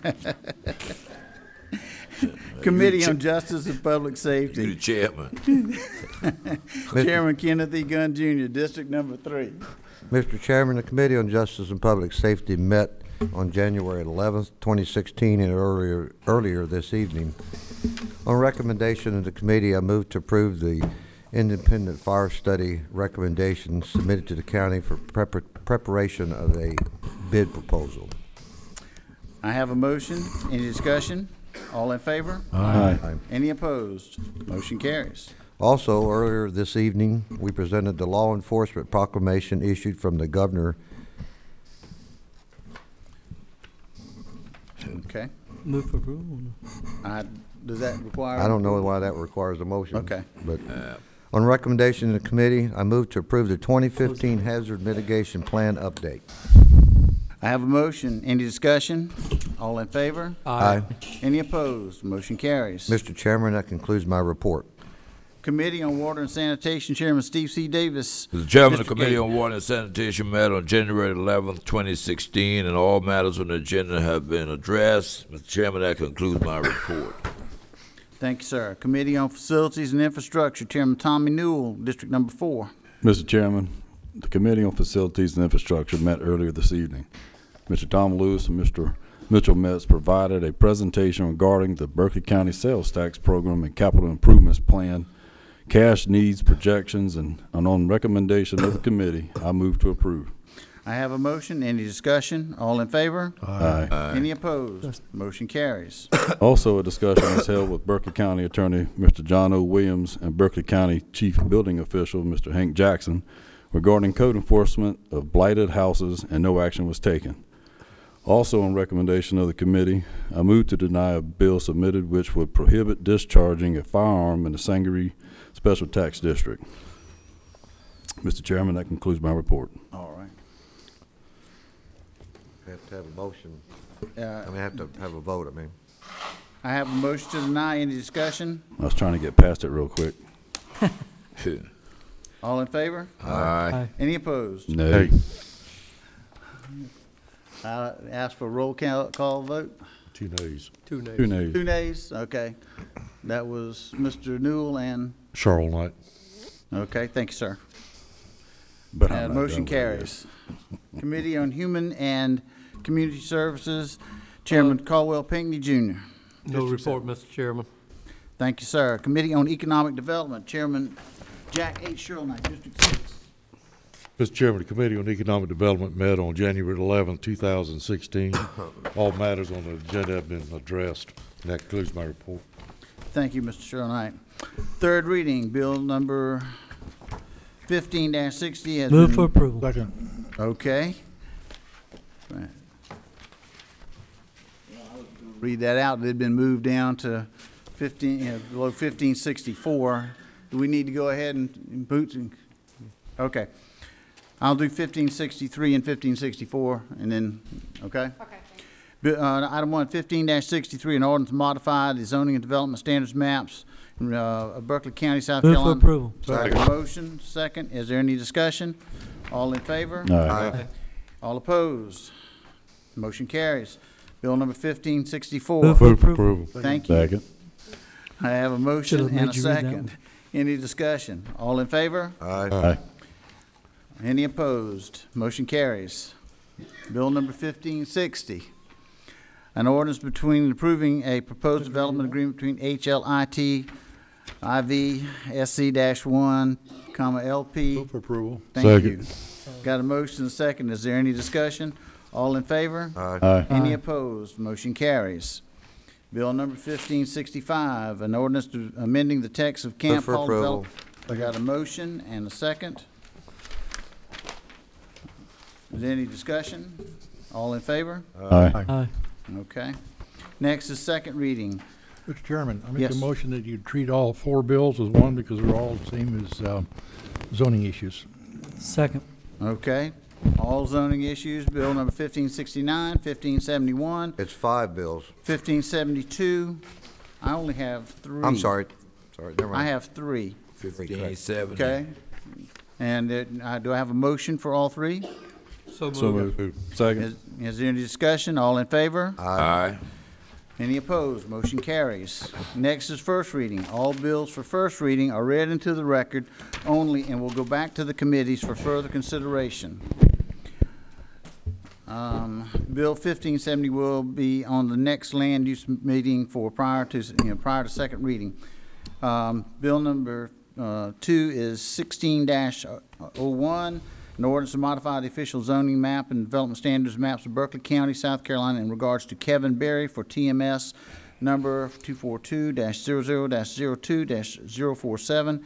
Committee on Justice and Public Safety. You the chairman. Chairman Kenneth E. Gunn Jr., District Number 3. Mr. Chairman, the Committee on Justice and Public Safety met on January 11th, 2016, and earlier this evening. On recommendation of the committee, I move to approve the independent fire study recommendations submitted to the county for preparation of a bid proposal. I have a motion. Any discussion? All in favor? Aye. Any opposed? Motion carries. Also, earlier this evening, we presented the law enforcement proclamation issued from the governor. Okay. Move for approval. Does that require? I don't know why that requires a motion. Okay. But on recommendation of the committee, I move to approve the 2015 Hazard Mitigation Plan update. I have a motion. Any discussion? All in favor? Aye. Any opposed? Motion carries. Mr. Chairman, that concludes my report. Committee on Water and Sanitation, Chairman Steve C. Davis. Mr. Chairman, the District Committee 8. on Water and Sanitation met on January 11th, 2016, and all matters on the agenda have been addressed. Mr. Chairman, that concludes my report. Thank you, sir. Committee on Facilities and Infrastructure, Chairman Tommy Newell, District Number 4. Mr. Chairman, the Committee on Facilities and Infrastructure met earlier this evening. Mr. Tom Lewis and Mr. Mitchell Metz provided a presentation regarding the Berkeley County Sales Tax Program and Capital Improvements Plan, cash needs projections, and on recommendation of the committee, I move to approve. I have a motion. Any discussion? All in favor? Aye. Any opposed? Motion carries. Also, a discussion was held with Berkeley County Attorney Mr. John O. Williams and Berkeley County Chief Building Official Mr. Hank Jackson regarding code enforcement of blighted houses, and no action was taken. Also, on recommendation of the committee, I move to deny a bill submitted which would prohibit discharging a firearm in the Sangaree Special Tax District. Mr. Chairman, that concludes my report. All right. Have to have a motion. I have to have a vote, I mean. I have a motion to deny. Any discussion? I was trying to get past it real quick. All in favor? Aye. Any opposed? No. I ask for a roll call vote. 2 nays. 2 nays. 2 nays. 2 nays, okay. That was Mr. Newell and, Charles Knight. okay, thank you, sir. But And motion carries. Committee on Human and Community Services, Chairman Caldwell Pinckney Jr. No report, Mr. Chairman. Thank you, sir. Committee on Economic Development, Chairman Jack H. Sherrill Knight, District 6. Mr. Chairman, the Committee on Economic Development met on January 11th, 2016. All matters on the agenda have been addressed. And that concludes my report. Thank you, Mr. Sherrill Knight. Third reading, bill number 15-60 has Move been. for approval. Second. Okay. Right. Read that out. It had been moved down to 15, below 1564. Do we need to go ahead and boot? Okay. I'll do 1563 and 1564, and then, okay? Okay. Item 1, 15-63, an ordinance to modify the zoning and development standards maps of Berkeley County, South Move Carolina. for approval. Second. Motion, second. Is there any discussion? All in favor? Aye. All opposed? Motion carries. Bill number 1564. Move for approval. Thank you. Second. I have a Should've motion made and a you read that second. one. Any discussion? All in favor? Aye. Any opposed? Motion carries. Bill number 1560. An ordinance between approving a proposed development agreement between HLIT IV SC-1, LP. Move for approval. Thank you. Got a motion and a second. Is there any discussion? All in favor? Aye. Any opposed? Motion carries. Bill number 1565, an ordinance to amending the text of Camp for Hall approval. Development. I got a motion and a second. Is there any discussion? All in favor? Aye. Aye. Okay. Next is second reading. Mr. Chairman, I make Yes. a motion that you treat all 4 bills as one because they're all the same as zoning issues. Second. Okay. All zoning issues, bill number 1569, 1571, It's 5 bills. 1572. I only have 3. I'm sorry. Sorry, never mind. I have 3. 1570. Okay. And do I have a motion for all 3? So So moved. moved. Second. Is there any discussion? All in favor? Aye. Any opposed? Motion carries. Next is first reading. All bills for first reading are read into the record only and will go back to the committees for further consideration. Bill 1570 will be on the next land use meeting for prior to second reading. Bill number 2 is 16-01, an ordinance to modify the official zoning map and development standards maps of Berkeley County, South Carolina in regards to Kevin Berry for TMS number 242-00-02-047,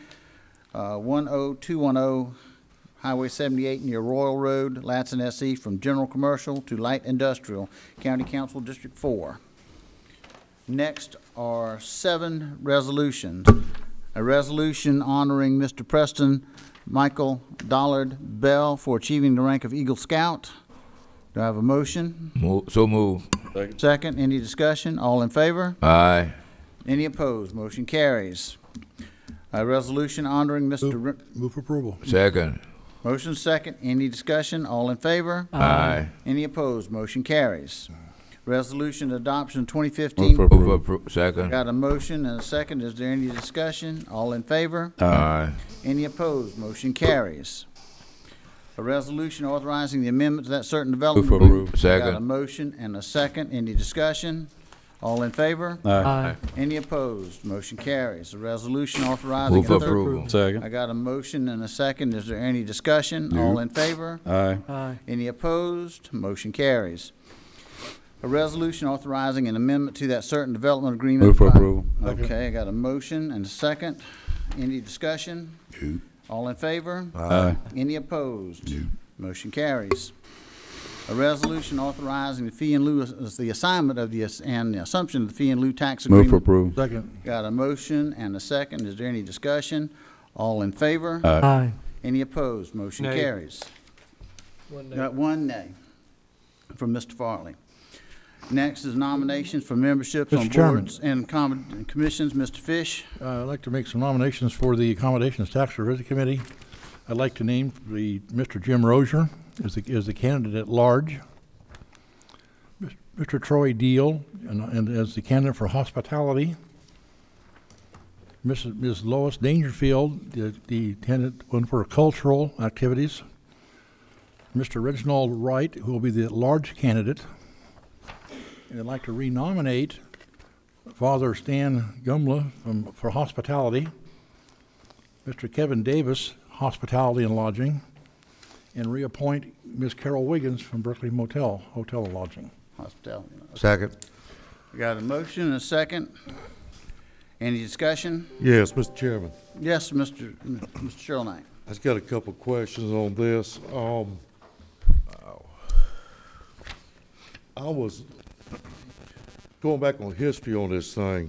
10210 Highway 78 near Royal Road, Latson SE, from general commercial to light industrial, County Council District 4. Next are 7 resolutions. A resolution honoring Mr. Preston Michael Dollard Bell for achieving the rank of Eagle Scout. Do I have a motion? So move. Second. Any discussion? All in favor? Aye. Any opposed? Motion carries. A resolution honoring Mr. Move for approval. Second. Motion second. Any discussion? All in favor? Aye. Any opposed? Motion carries. Resolution adoption 2015. Move for approval. Second. Got a motion and a second. Is there any discussion? All in favor? Aye. Any opposed? Motion carries. A resolution authorizing the amendment to that certain development. Move for approval. Got a Second. motion and a second. Any discussion? All in favor? Aye. Any opposed? Motion carries. A resolution authorizing. Move for a third- approval. Second. I got a motion and a second. Is there any discussion? All in favor? Aye. Aye. Any opposed? Motion carries. A resolution authorizing an amendment to that certain development agreement. Move for by- approval. Okay, I got a motion and a second. Any discussion? All in favor? Aye. Any opposed? Motion carries. A resolution authorizing the fee in lieu, the assignment of the, and the assumption of the fee in lieu tax Move agreement. for approval. Second. Got a motion and a second. Is there any discussion? All in favor? Aye. Any opposed? Motion Nay. carries. One nay. Got 1 nay from Mr. Farley. Next is nominations for memberships on Mr. Chairman. boards and commissions. Mr. Fish. I'd like to make some nominations for the Accommodations Tax Revision Committee. I'd like to name Mr. Jim Rozier as the candidate at large, Mr. Troy Deal and as the candidate for hospitality, Ms. Lois Dangerfield, the candidate one for cultural activities, Mr. Reginald Wright, who will be the at-large candidate. And I'd like to renominate Father Stan Gumla for hospitality, Mr. Kevin Davis, hospitality and lodging, and reappoint Ms. Carol Wiggins from Berkeley Hotel and Lodging. Hospitality. Second. We got a motion and a second. Any discussion? Yes, Mr. Chairman. Yes, Mr. Cheryl Knight. I just got a couple questions on this. I was going back on history on this thing.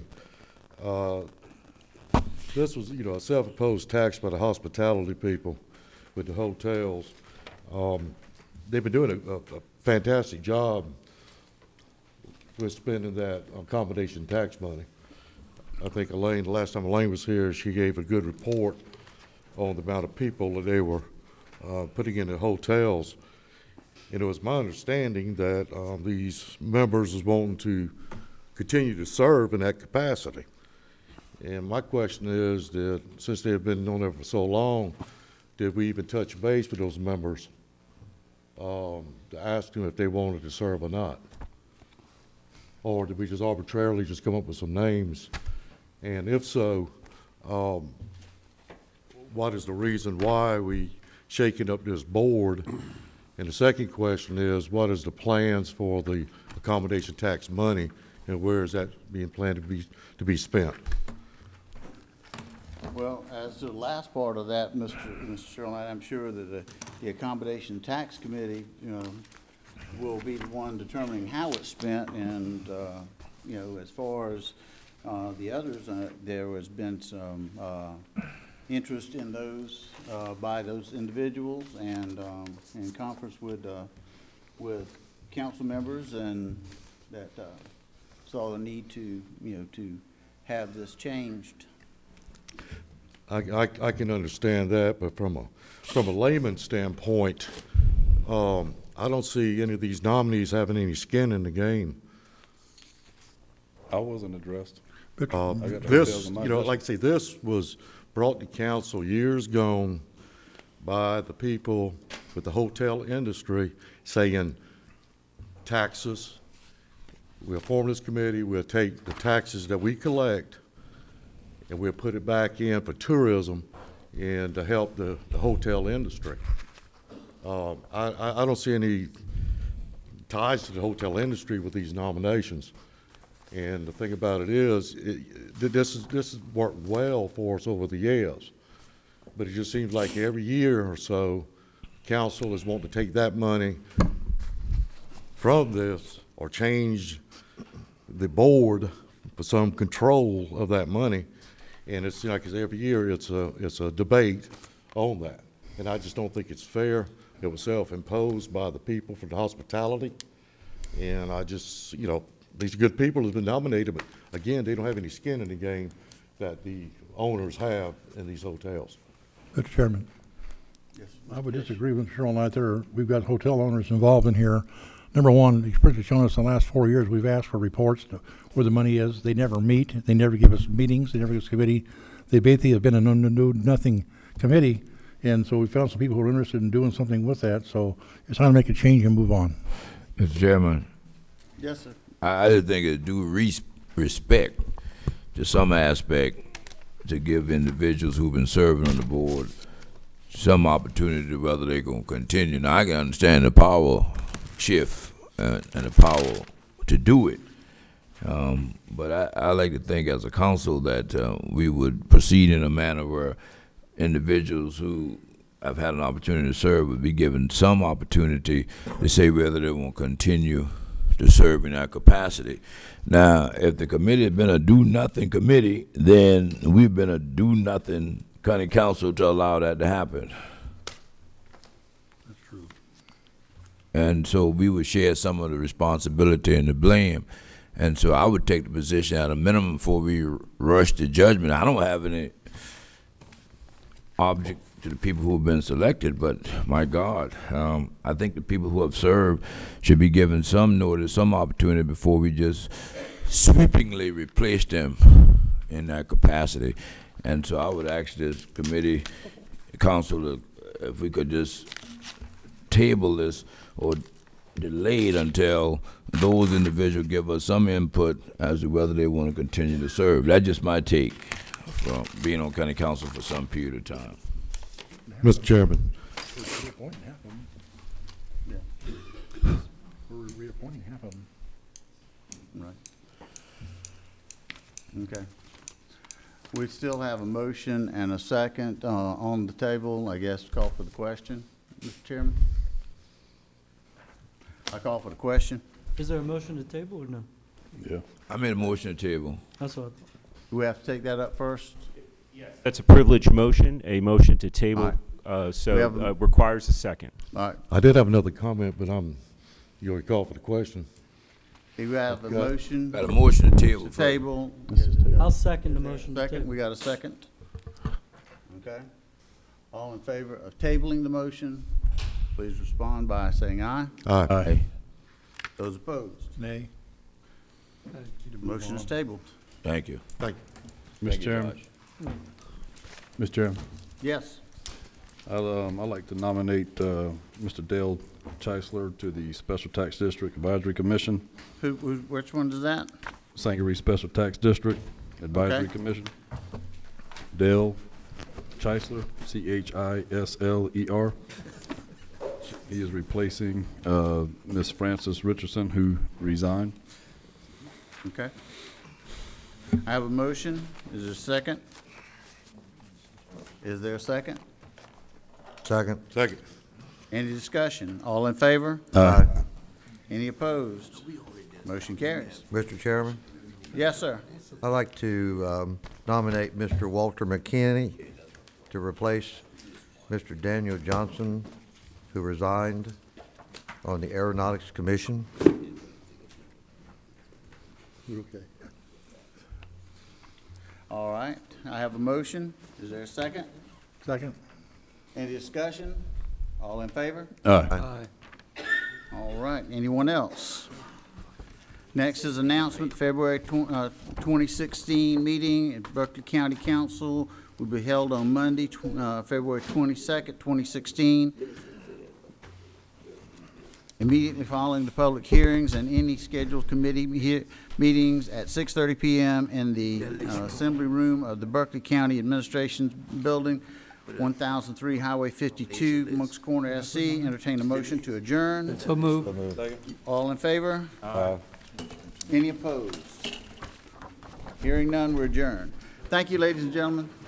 This was, a self-imposed tax by the hospitality people with the hotels. They've been doing a fantastic job with spending that accommodation tax money. I think Elaine, the last time Elaine was here, she gave a good report on the amount of people that they were putting in the hotels. And it was my understanding that these members is wanting to continue to serve in that capacity. And my question is that since they've been on there for so long, did we even touch base with those members to ask them if they wanted to serve or not? Or did we just arbitrarily just come up with some names? And if so, what is the reason why we shaking up this board? And the second question is, what is the plans for the accommodation tax money, and where is that being planned to be spent? Well, as to the last part of that, Mr. Cheryl Knight, I'm sure that the Accommodation Tax Committee, will be the one determining how it's spent, and as far as The others, there has been some interest in those by those individuals, and in conference with council members, and that saw the need to, to have this changed. I can understand that, but from a layman's standpoint, I don't see any of these nominees having any skin in the game. I wasn't addressed. This, like I say, this was brought to council years gone by the people with the hotel industry saying taxes. We'll form this committee, we'll take the taxes that we collect and we'll put it back in for tourism and to help the hotel industry. I don't see any ties to the hotel industry with these nominations. And the thing about it is, this has worked well for us over the years. But it just seems like every year or so, council is wanting to take that money from this or change the board for some control of that money. And it's like every year it's a debate on that. And I just don't think it's fair. It was self-imposed by the people for the hospitality. And I just, these are good people who've been nominated, but again, they don't have any skin in the game that the owners have in these hotels. Mr. Chairman. Yes. I would disagree with Cheryl Knight there. We've got hotel owners involved in here. Number one, the experience has shown us in the last 4 years, we've asked for reports to where the money is. They never meet. They never give us meetings. They never give us committee. They basically have been a no-nothing committee. And so we found some people who are interested in doing something with that. So it's time to make a change and move on. Mr. Chairman. Yes, sir. I just think it's due respect to some aspect to give individuals who've been serving on the board some opportunity whether they're going to continue. Now, I can understand the power shift and the power to do it. But I like to think as a council that we would proceed in a manner where individuals who have had an opportunity to serve would be given some opportunity to say whether they want to continue to serve in that capacity. Now, if the committee had been a do-nothing committee, then we've been a do-nothing county council to allow that to happen. That's true. And so we would share some of the responsibility and the blame. And so I would take the position at a minimum before we rush to judgment. I don't have any object to the people who have been selected, but my God, I think the people who have served should be given some notice, some opportunity before we just sweepingly replace them in that capacity. And so I would ask this committee, council, if we could just table this or delay it until those individuals give us some input as to whether they want to continue to serve. That's just my take from being on county council for some period of time. Mr. Chairman. We're reappointing half of them. Yeah. We're reappointing half of them. Right. Okay. We still have a motion and a second on the table. I guess call for the question, Mr. Chairman. I call for the question. Is there a motion to table or no? Yeah. I made a motion to table. That's what I thought. Do we have to take that up first? Yes. That's a privileged motion, a motion to table, right. Requires a second. All right. I did have another comment, but you already called for the question. Do we have a motion? Got a motion to table. Table. I'll second the motion. Second, we got a second. Okay. All in favor of tabling the motion, please respond by saying aye. Aye. Aye. Those opposed? Nay. Motion is tabled. Thank you. Thank you. Mr. Chairman. Mr. Chairman. Yes. I'd like to nominate Mr. Dale Cheisler to the Special Tax District Advisory Commission. Which one is that? Sangaree Special Tax District Advisory Commission. Dale Cheisler, C-H-I-S-L-E-R. He is replacing Ms. Frances Richardson, who resigned. Okay. I have a motion. Is there a second? Is there a second? Second. Second. Any discussion? All in favor? Aye. Any opposed? Motion carries. Mr. Chairman, Yes, sir. I'd like to nominate Mr. Walter McKinney to replace Mr. Daniel Johnson, who resigned on the Aeronautics Commission. Okay. All right, I have a motion. Is there a second? Second. Any discussion? All in favor? Aye. All right, anyone else? Next is announcement, February 2016 meeting at Berkeley County Council will be held on Monday, February 22nd, 2016. Immediately following the public hearings and any scheduled committee meetings at 6:30 p.m. in the Assembly Room of the Berkeley County Administration Building, 1003 Highway 52, Moncks Corner, SC. Entertain a motion to adjourn. So moved. All in favor? Aye. Any opposed? Hearing none, we're adjourned. Thank you, ladies and gentlemen.